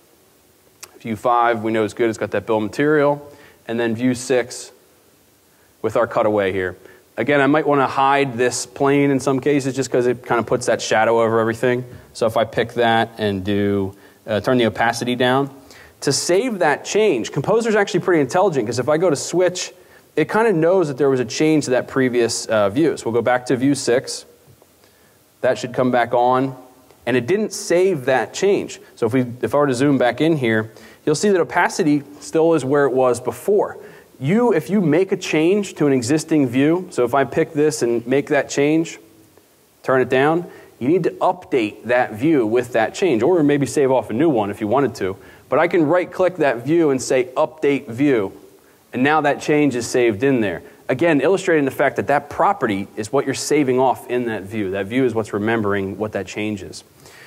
View 5, we know it's good. It's got that bill of material. And then View 6 with our cutaway here. Again, I might want to hide this plane in some cases just because it kind of puts that shadow over everything. So if I pick that and do turn the opacity down. To save that change, Composer is actually pretty intelligent because if I go to switch, it kind of knows that there was a change to that previous view. So we'll go back to View 6. That should come back on. And it didn't save that change. So if I were to zoom back in here, you'll see that opacity still is where it was before. If you make a change to an existing view, so if I pick this and make that change, turn it down, you need to update that view with that change, or maybe save off a new one if you wanted to. But I can right-click that view and say Update View, and now that change is saved in there. Again, illustrating the fact that that property is what you're saving off in that view. That view is what's remembering what that change is.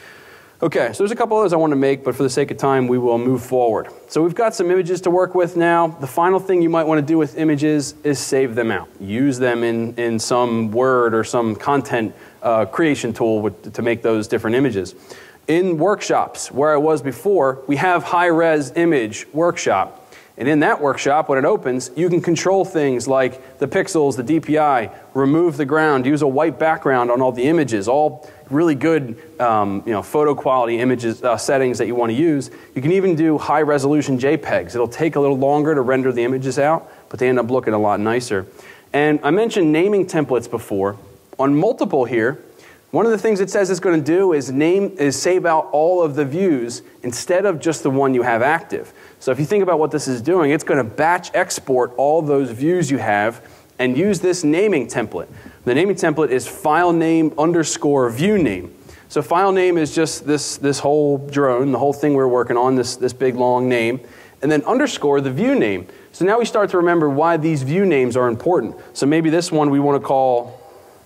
Okay, so there's a couple others I want to make, but for the sake of time, we will move forward. So we've got some images to work with now. The final thing you might want to do with images is save them out. Use them in some Word or some content creation tool to make those different images. In workshops, where I was before, we have high-res image workshop. And in that workshop, when it opens, you can control things like the pixels, the DPI, remove the ground, use a white background on all the images, all really good photo quality images settings that you want to use. You can even do high-resolution JPEGs. It'll take a little longer to render the images out, but they end up looking a lot nicer. And I mentioned naming templates before. On multiple here, one of the things it says it's going to do is save out all of the views instead of just the one you have active. So if you think about what this is doing, it's going to batch export all those views you have and use this naming template. The naming template is file name _ view name. So file name is just this whole drone, the whole thing we're working on, this big long name, and then underscore the view name. So now we start to remember why these view names are important. So maybe this one we want to call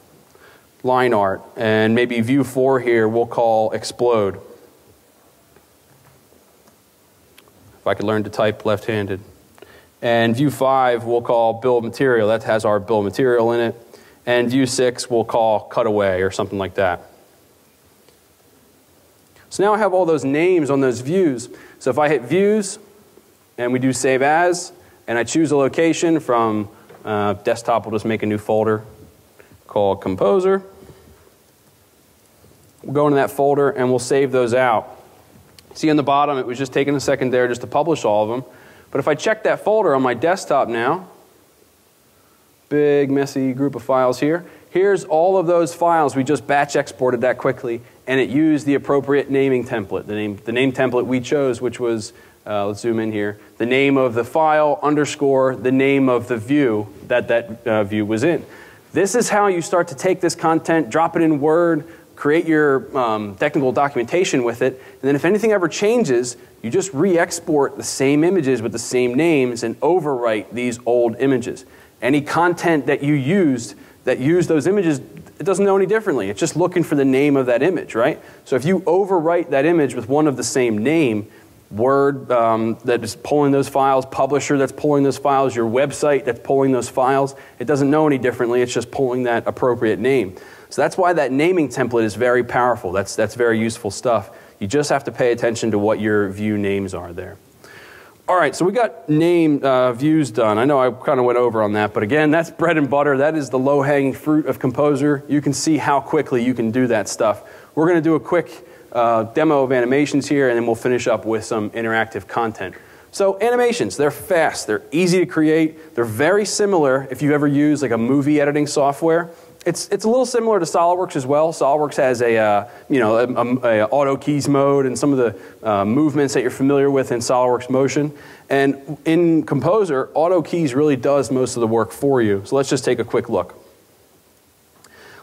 line art, and maybe view 4 here we'll call explode. If I could learn to type left-handed. And view 5 we'll call bill of material. That has our bill of material in it. And view 6 we'll call cutaway or something like that. So now I have all those names on those views. So if I hit views and we do save as, and I choose a location from desktop, we'll just make a new folder called Composer. We'll go into that folder and we'll save those out. See on the bottom, it was just taking a second there just to publish all of them. But if I check that folder on my desktop now, big messy group of files here, here's all of those files. We just batch exported that quickly, and it used the appropriate naming template, the name template we chose, which was, let's zoom in here, the name of the file underscore the name of the view that view was in. This is how you start to take this content, drop it in Word, create your technical documentation with it, and then if anything ever changes, you just re-export the same images with the same names and overwrite these old images. Any content that you used that used those images, it doesn't know any differently. It's just looking for the name of that image, right? So if you overwrite that image with one of the same name, Word that is pulling those files, Publisher that's pulling those files, your website that's pulling those files, it doesn't know any differently. It's just pulling that appropriate name. So that's why that naming template is very powerful. That's very useful stuff. You just have to pay attention to what your view names are there. All right, so we got name views done. I know I kind of went over on that, but again, that's bread and butter. That is the low-hanging fruit of Composer. You can see how quickly you can do that stuff. We're going to do a quick demo of animations here, and then we'll finish up with some interactive content. So animations, they're fast, they're easy to create, they're very similar if you've ever used like a movie editing software. It's a little similar to SOLIDWORKS as well. SOLIDWORKS has a auto keys mode and some of the movements that you're familiar with in SOLIDWORKS Motion. And in Composer, auto keys really does most of the work for you. So let's just take a quick look.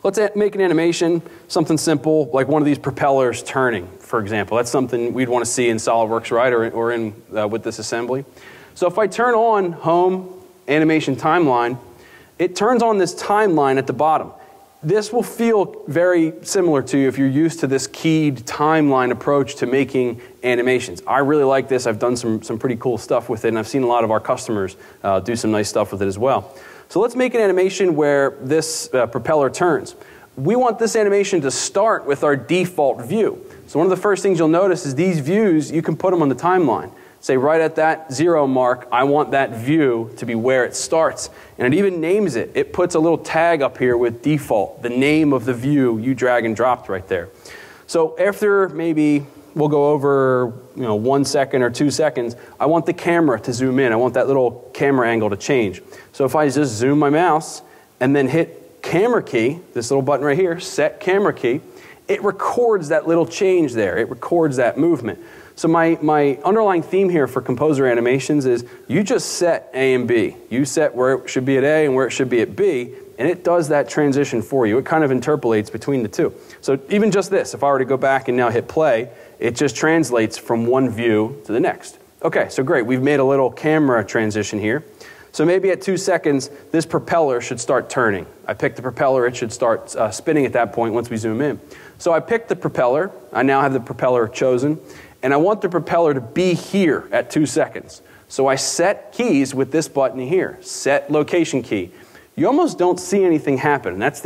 Let's make an animation, something simple, like one of these propellers turning, for example. That's something we'd want to see in SOLIDWORKS, right, or in with this assembly. So if I turn on Home, Animation Timeline, it turns on this timeline at the bottom. This will feel very similar to you if you're used to this keyed timeline approach to making animations. I really like this. I've done some pretty cool stuff with it, and I've seen a lot of our customers do some nice stuff with it as well. So let's make an animation where this propeller turns. We want this animation to start with our default view. So one of the first things you'll notice is these views, you can put them on the timeline. Say right at that 0 mark, I want that view to be where it starts. And it even names it. It puts a little tag up here with default, the name of the view you drag and dropped right there. So after maybe we'll go over 1 second or 2 seconds, I want the camera to zoom in. I want that little camera angle to change. So if I just zoom my mouse and then hit camera key, this little button right here, set camera key, it records that little change there. It records that movement. So my underlying theme here for Composer animations is you just set A and B. You set where it should be at A and where it should be at B, and it does that transition for you. It kind of interpolates between the two. So even just this, if I were to go back and now hit play, it just translates from one view to the next. Okay, so great. We've made a little camera transition here. So maybe at 2 seconds, this propeller should start turning. I pick the propeller. It should start spinning at that point once we zoom in. So I picked the propeller. I now have the propeller chosen. And I want the propeller to be here at 2 seconds. So I set keys with this button here, set location key. You almost don't see anything happen. And that's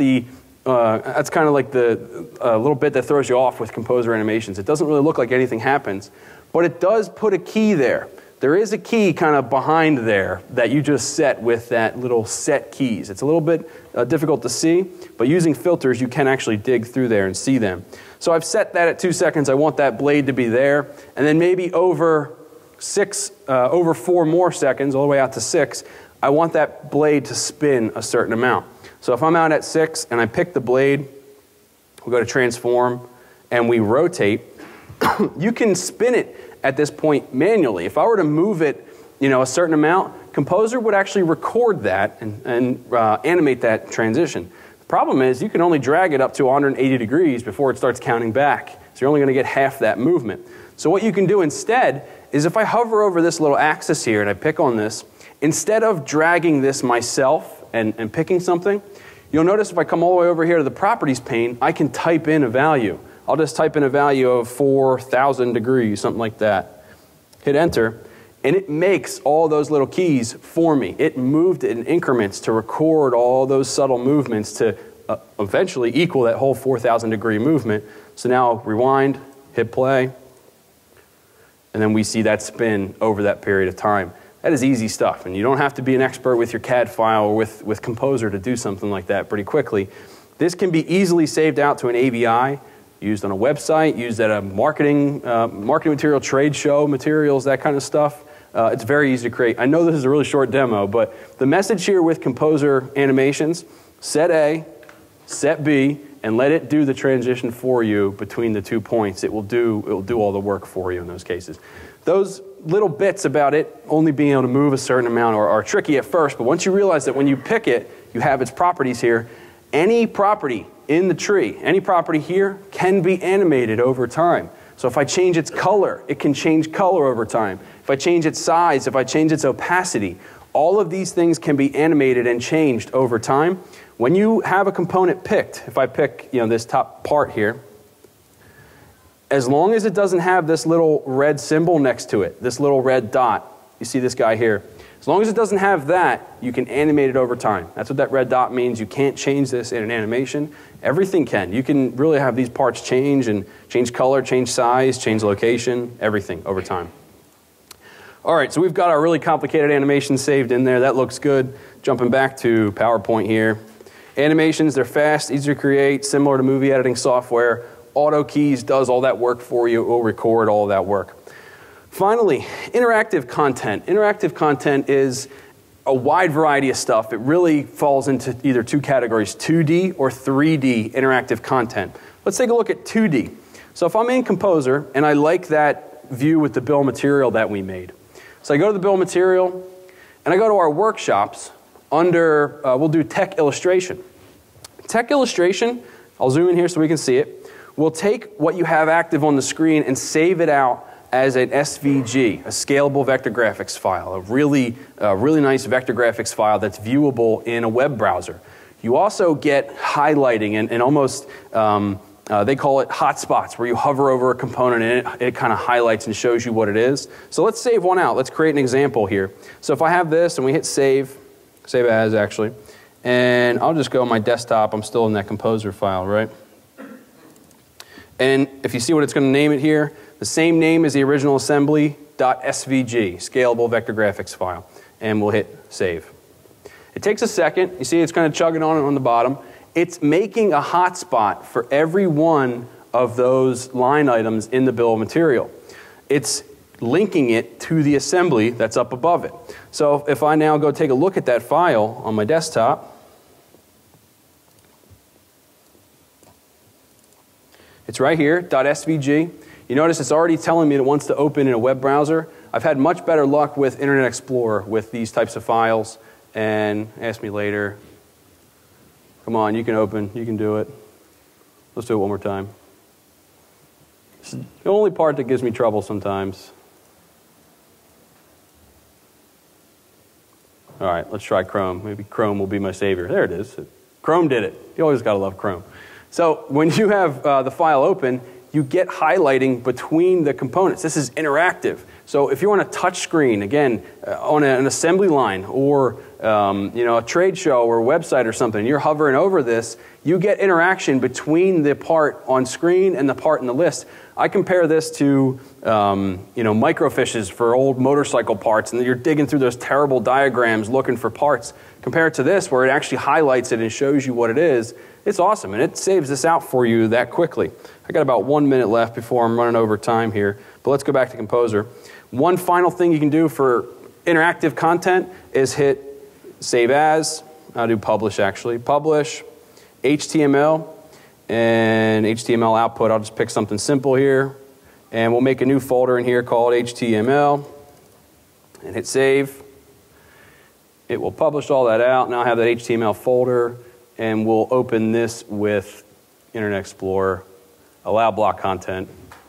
kind of like the little bit that throws you off with Composer animations. It doesn't really look like anything happens, but it does put a key there. There is a key kind of behind there that you just set with that little set keys. It's a little bit difficult to see, but using filters, you can actually dig through there and see them. So I've set that at 2 seconds. I want that blade to be there. And then maybe over 4 more seconds, all the way out to 6, I want that blade to spin a certain amount. So if I'm out at 6 and I pick the blade, we'll go to transform, and we rotate, you can spin it at this point manually. If I were to move it a certain amount, Composer would actually record that and animate that transition. Problem is, you can only drag it up to 180 degrees before it starts counting back. So you're only going to get half that movement. So what you can do instead is if I hover over this little axis here and I pick on this, instead of dragging this myself and picking something, you'll notice if I come all the way over here to the properties pane, I can type in a value. I'll just type in a value of 4,000 degrees, something like that. Hit enter. And it makes all those little keys for me. It moved it in increments to record all those subtle movements to eventually equal that whole 4,000 degree movement. So now rewind, hit play, and then we see that spin over that period of time. That is easy stuff, and you don't have to be an expert with your CAD file or with Composer to do something like that pretty quickly. This can be easily saved out to an AVI, used on a website, used at a marketing material, trade show materials, that kind of stuff. It's very easy to create. I know this is a really short demo, but the message here with Composer animations, set A, set B, and let it do the transition for you between the 2 points. It will do all the work for you in those cases. Those little bits about it only being able to move a certain amount are tricky at first, but once you realize that when you pick it, you have its properties here. Any property in the tree, any property here can be animated over time. So if I change its color, it can change color over time. If I change its size, if I change its opacity, all of these things can be animated and changed over time. When you have a component picked, if I pick this top part here, as long as it doesn't have this little red symbol next to it, this little red dot, you see this guy here, as long as it doesn't have that, you can animate it over time. That's what that red dot means. You can't change this in an animation. Everything can. You can really have these parts change and change color, change size, change location, everything over time. All right, so we've got our really complicated animation saved in there. That looks good. Jumping back to PowerPoint here. Animations, they're fast, easy to create, similar to movie editing software. Auto keys does all that work for you. It will record all of that work. Finally, interactive content. Interactive content is a wide variety of stuff. It really falls into either two categories, 2D or 3D interactive content. Let's take a look at 2D. So if I'm in Composer and I like that view with the bill of material that we made. So I go to the bill of material and I go to our workshops under, we'll do tech illustration. Tech illustration, I'll zoom in here so we can see it, will take what you have active on the screen and save it out as an SVG, a scalable vector graphics file, a really nice vector graphics file that's viewable in a web browser. You also get highlighting and almost, they call it hotspots, where you hover over a component and it kind of highlights and shows you what it is. So let's save one out. Let's create an example here. So if I have this and we hit save as actually, and I'll just go on my desktop. I'm still in that Composer file, right? And if you see what it's going to name it here, the same name as the original assembly.svg, scalable vector graphics file. And we'll hit save. It takes a second. You see it's kind of chugging on the bottom. It's making a hotspot for every one of those line items in the bill of material. It's linking it to the assembly that's up above it. So if I now go take a look at that file on my desktop, it's right here, .svg. You notice it's already telling me it wants to open in a web browser. I've had much better luck with Internet Explorer with these types of files. And ask me later. Come on, you can open, you can do it. Let's do it one more time. It's the only part that gives me trouble sometimes. All right, let's try Chrome. Maybe Chrome will be my savior. There it is. Chrome did it. You always got to love Chrome. So when you have the file open, you get highlighting between the components. This is interactive. So if you're on a touch screen, again, on an assembly line or a trade show or a website or something, you're hovering over this, you get interaction between the part on screen and the part in the list. I compare this to microfiches for old motorcycle parts, and you're digging through those terrible diagrams looking for parts. Compare it to this, where it actually highlights it and shows you what it is. It's awesome, and it saves this out for you that quickly. I got about 1 minute left before I'm running over time here, but let's go back to Composer. One final thing you can do for interactive content is hit Save As. I'll do Publish, actually. Publish, HTML, and HTML output. I'll just pick something simple here, and we'll make a new folder in here called HTML, and hit Save. It will publish all that out. Now I have that HTML folder, and we'll open this with Internet Explorer, allow block content.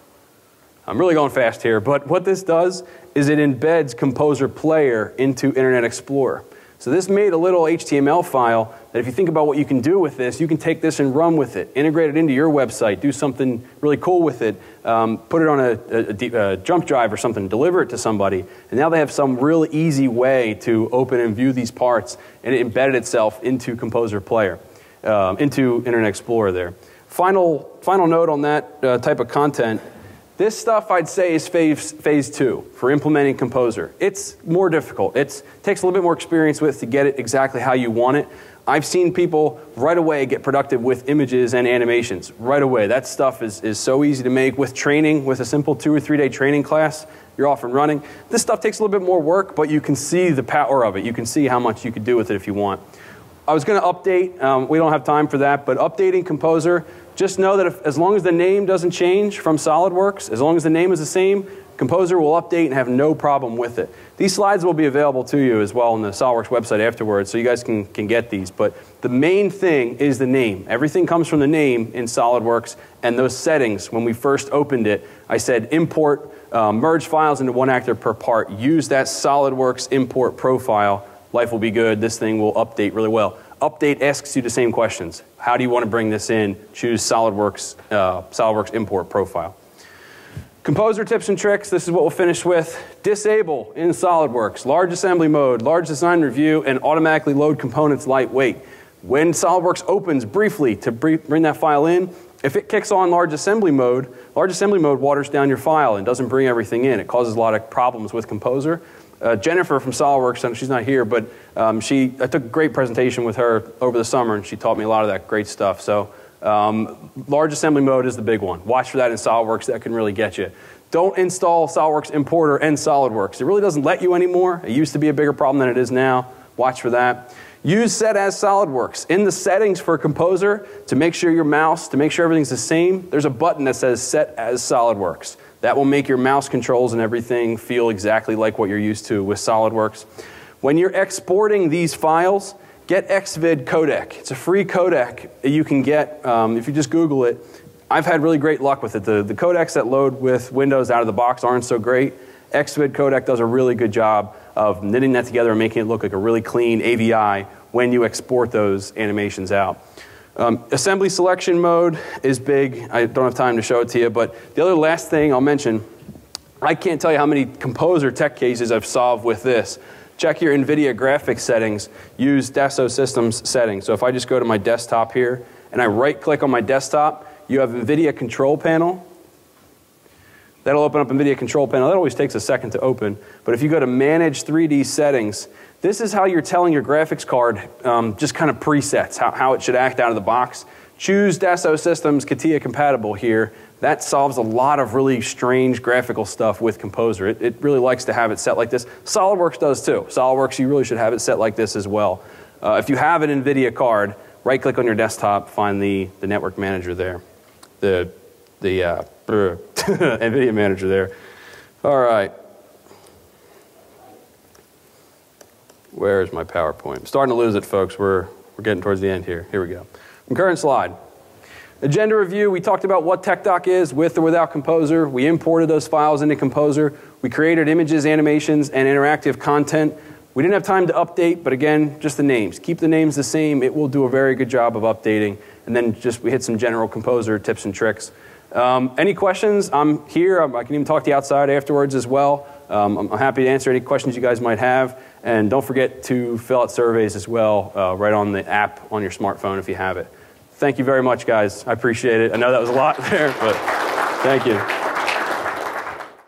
I'm really going fast here, but what this does is it embeds Composer Player into Internet Explorer. So this made a little HTML file that if you think about what you can do with this, you can take this and run with it, integrate it into your website, do something really cool with it, put it on a jump drive or something, deliver it to somebody, and now they have some really easy way to open and view these parts, and it embedded itself into Composer Player, into Internet Explorer there. Final note on that type of content. This stuff, I'd say, is phase 2 for implementing Composer. It's more difficult. It takes a little bit more experience to get it exactly how you want it. I've seen people right away get productive with images and animations. Right away. That stuff is so easy to make with training, with a simple 2 or 3 day training class. You're off and running. This stuff takes a little bit more work, but you can see the power of it. You can see how much you could do with it if you want. I was going to update. We don't have time for that, but updating Composer, just know that as long as the name doesn't change from SOLIDWORKS, as long as the name is the same, Composer will update and have no problem with it. These slides will be available to you as well on the SOLIDWORKS website afterwards, so you guys can get these. But the main thing is the name. Everything comes from the name in SOLIDWORKS, and those settings, when we first opened it, I said import, merge files into one actor per part. Use that SOLIDWORKS import profile. Life will be good. This thing will update really well. Update asks you the same questions. How do you want to bring this in? Choose SOLIDWORKS import profile. Composer tips and tricks. This is what we'll finish with. Disable in SOLIDWORKS. Large assembly mode, large design review, and automatically load components lightweight. When SOLIDWORKS opens briefly to bring that file in, if it kicks on large assembly mode waters down your file and doesn't bring everything in. It causes a lot of problems with Composer. Jennifer from SOLIDWORKS, she's not here, but I took a great presentation with her over the summer, and she taught me a lot of that great stuff. So large assembly mode is the big one. Watch for that in SOLIDWORKS. That can really get you. Don't install SOLIDWORKS Importer and SOLIDWORKS. It really doesn't let you anymore. It used to be a bigger problem than it is now. Watch for that. Use Set as SOLIDWORKS. In the settings for Composer, to make sure your mouse, to make sure everything's the same, there's a button that says Set as SOLIDWORKS. That will make your mouse controls and everything feel exactly like what you're used to with SOLIDWORKS. When you're exporting these files, get Xvid codec. It's a free codec you can get if you just Google it. I've had really great luck with it. The codecs that load with Windows out of the box aren't so great. Xvid codec does a really good job of knitting that together and making it look like a really clean AVI when you export those animations out. Assembly selection mode is big. I don't have time to show it to you, but the other last thing I'll mention, I can't tell you how many Composer tech cases I've solved with this. Check your NVIDIA graphics settings. Use Dassault Systems settings. So if I just go to my desktop here and I right-click on my desktop, you have NVIDIA Control Panel. That'll open up NVIDIA Control Panel. That always takes a second to open. But if you go to Manage 3D Settings, this is how you're telling your graphics card just kind of presets, how it should act out of the box. Choose Dassault Systems CATIA compatible here. That solves a lot of really strange graphical stuff with Composer. It really likes to have it set like this. SOLIDWORKS does too. SOLIDWORKS, you really should have it set like this as well. If you have an NVIDIA card, right-click on your desktop, find the network manager there. The NVIDIA manager there. All right. Where's my PowerPoint? I'm starting to lose it, folks. We're getting towards the end here. Here we go. Current slide. Agenda review, we talked about what TechDoc is with or without Composer. We imported those files into Composer. We created images, animations, and interactive content. We didn't have time to update, but again, just the names. Keep the names the same. It will do a very good job of updating. And then just we hit some general Composer tips and tricks. Any questions? I'm here. I can even talk to you outside afterwards as well. I'm happy to answer any questions you guys might have. And don't forget to fill out surveys as well right on the app on your smartphone if you have it. Thank you very much, guys. I appreciate it. I know that was a lot there, but thank you.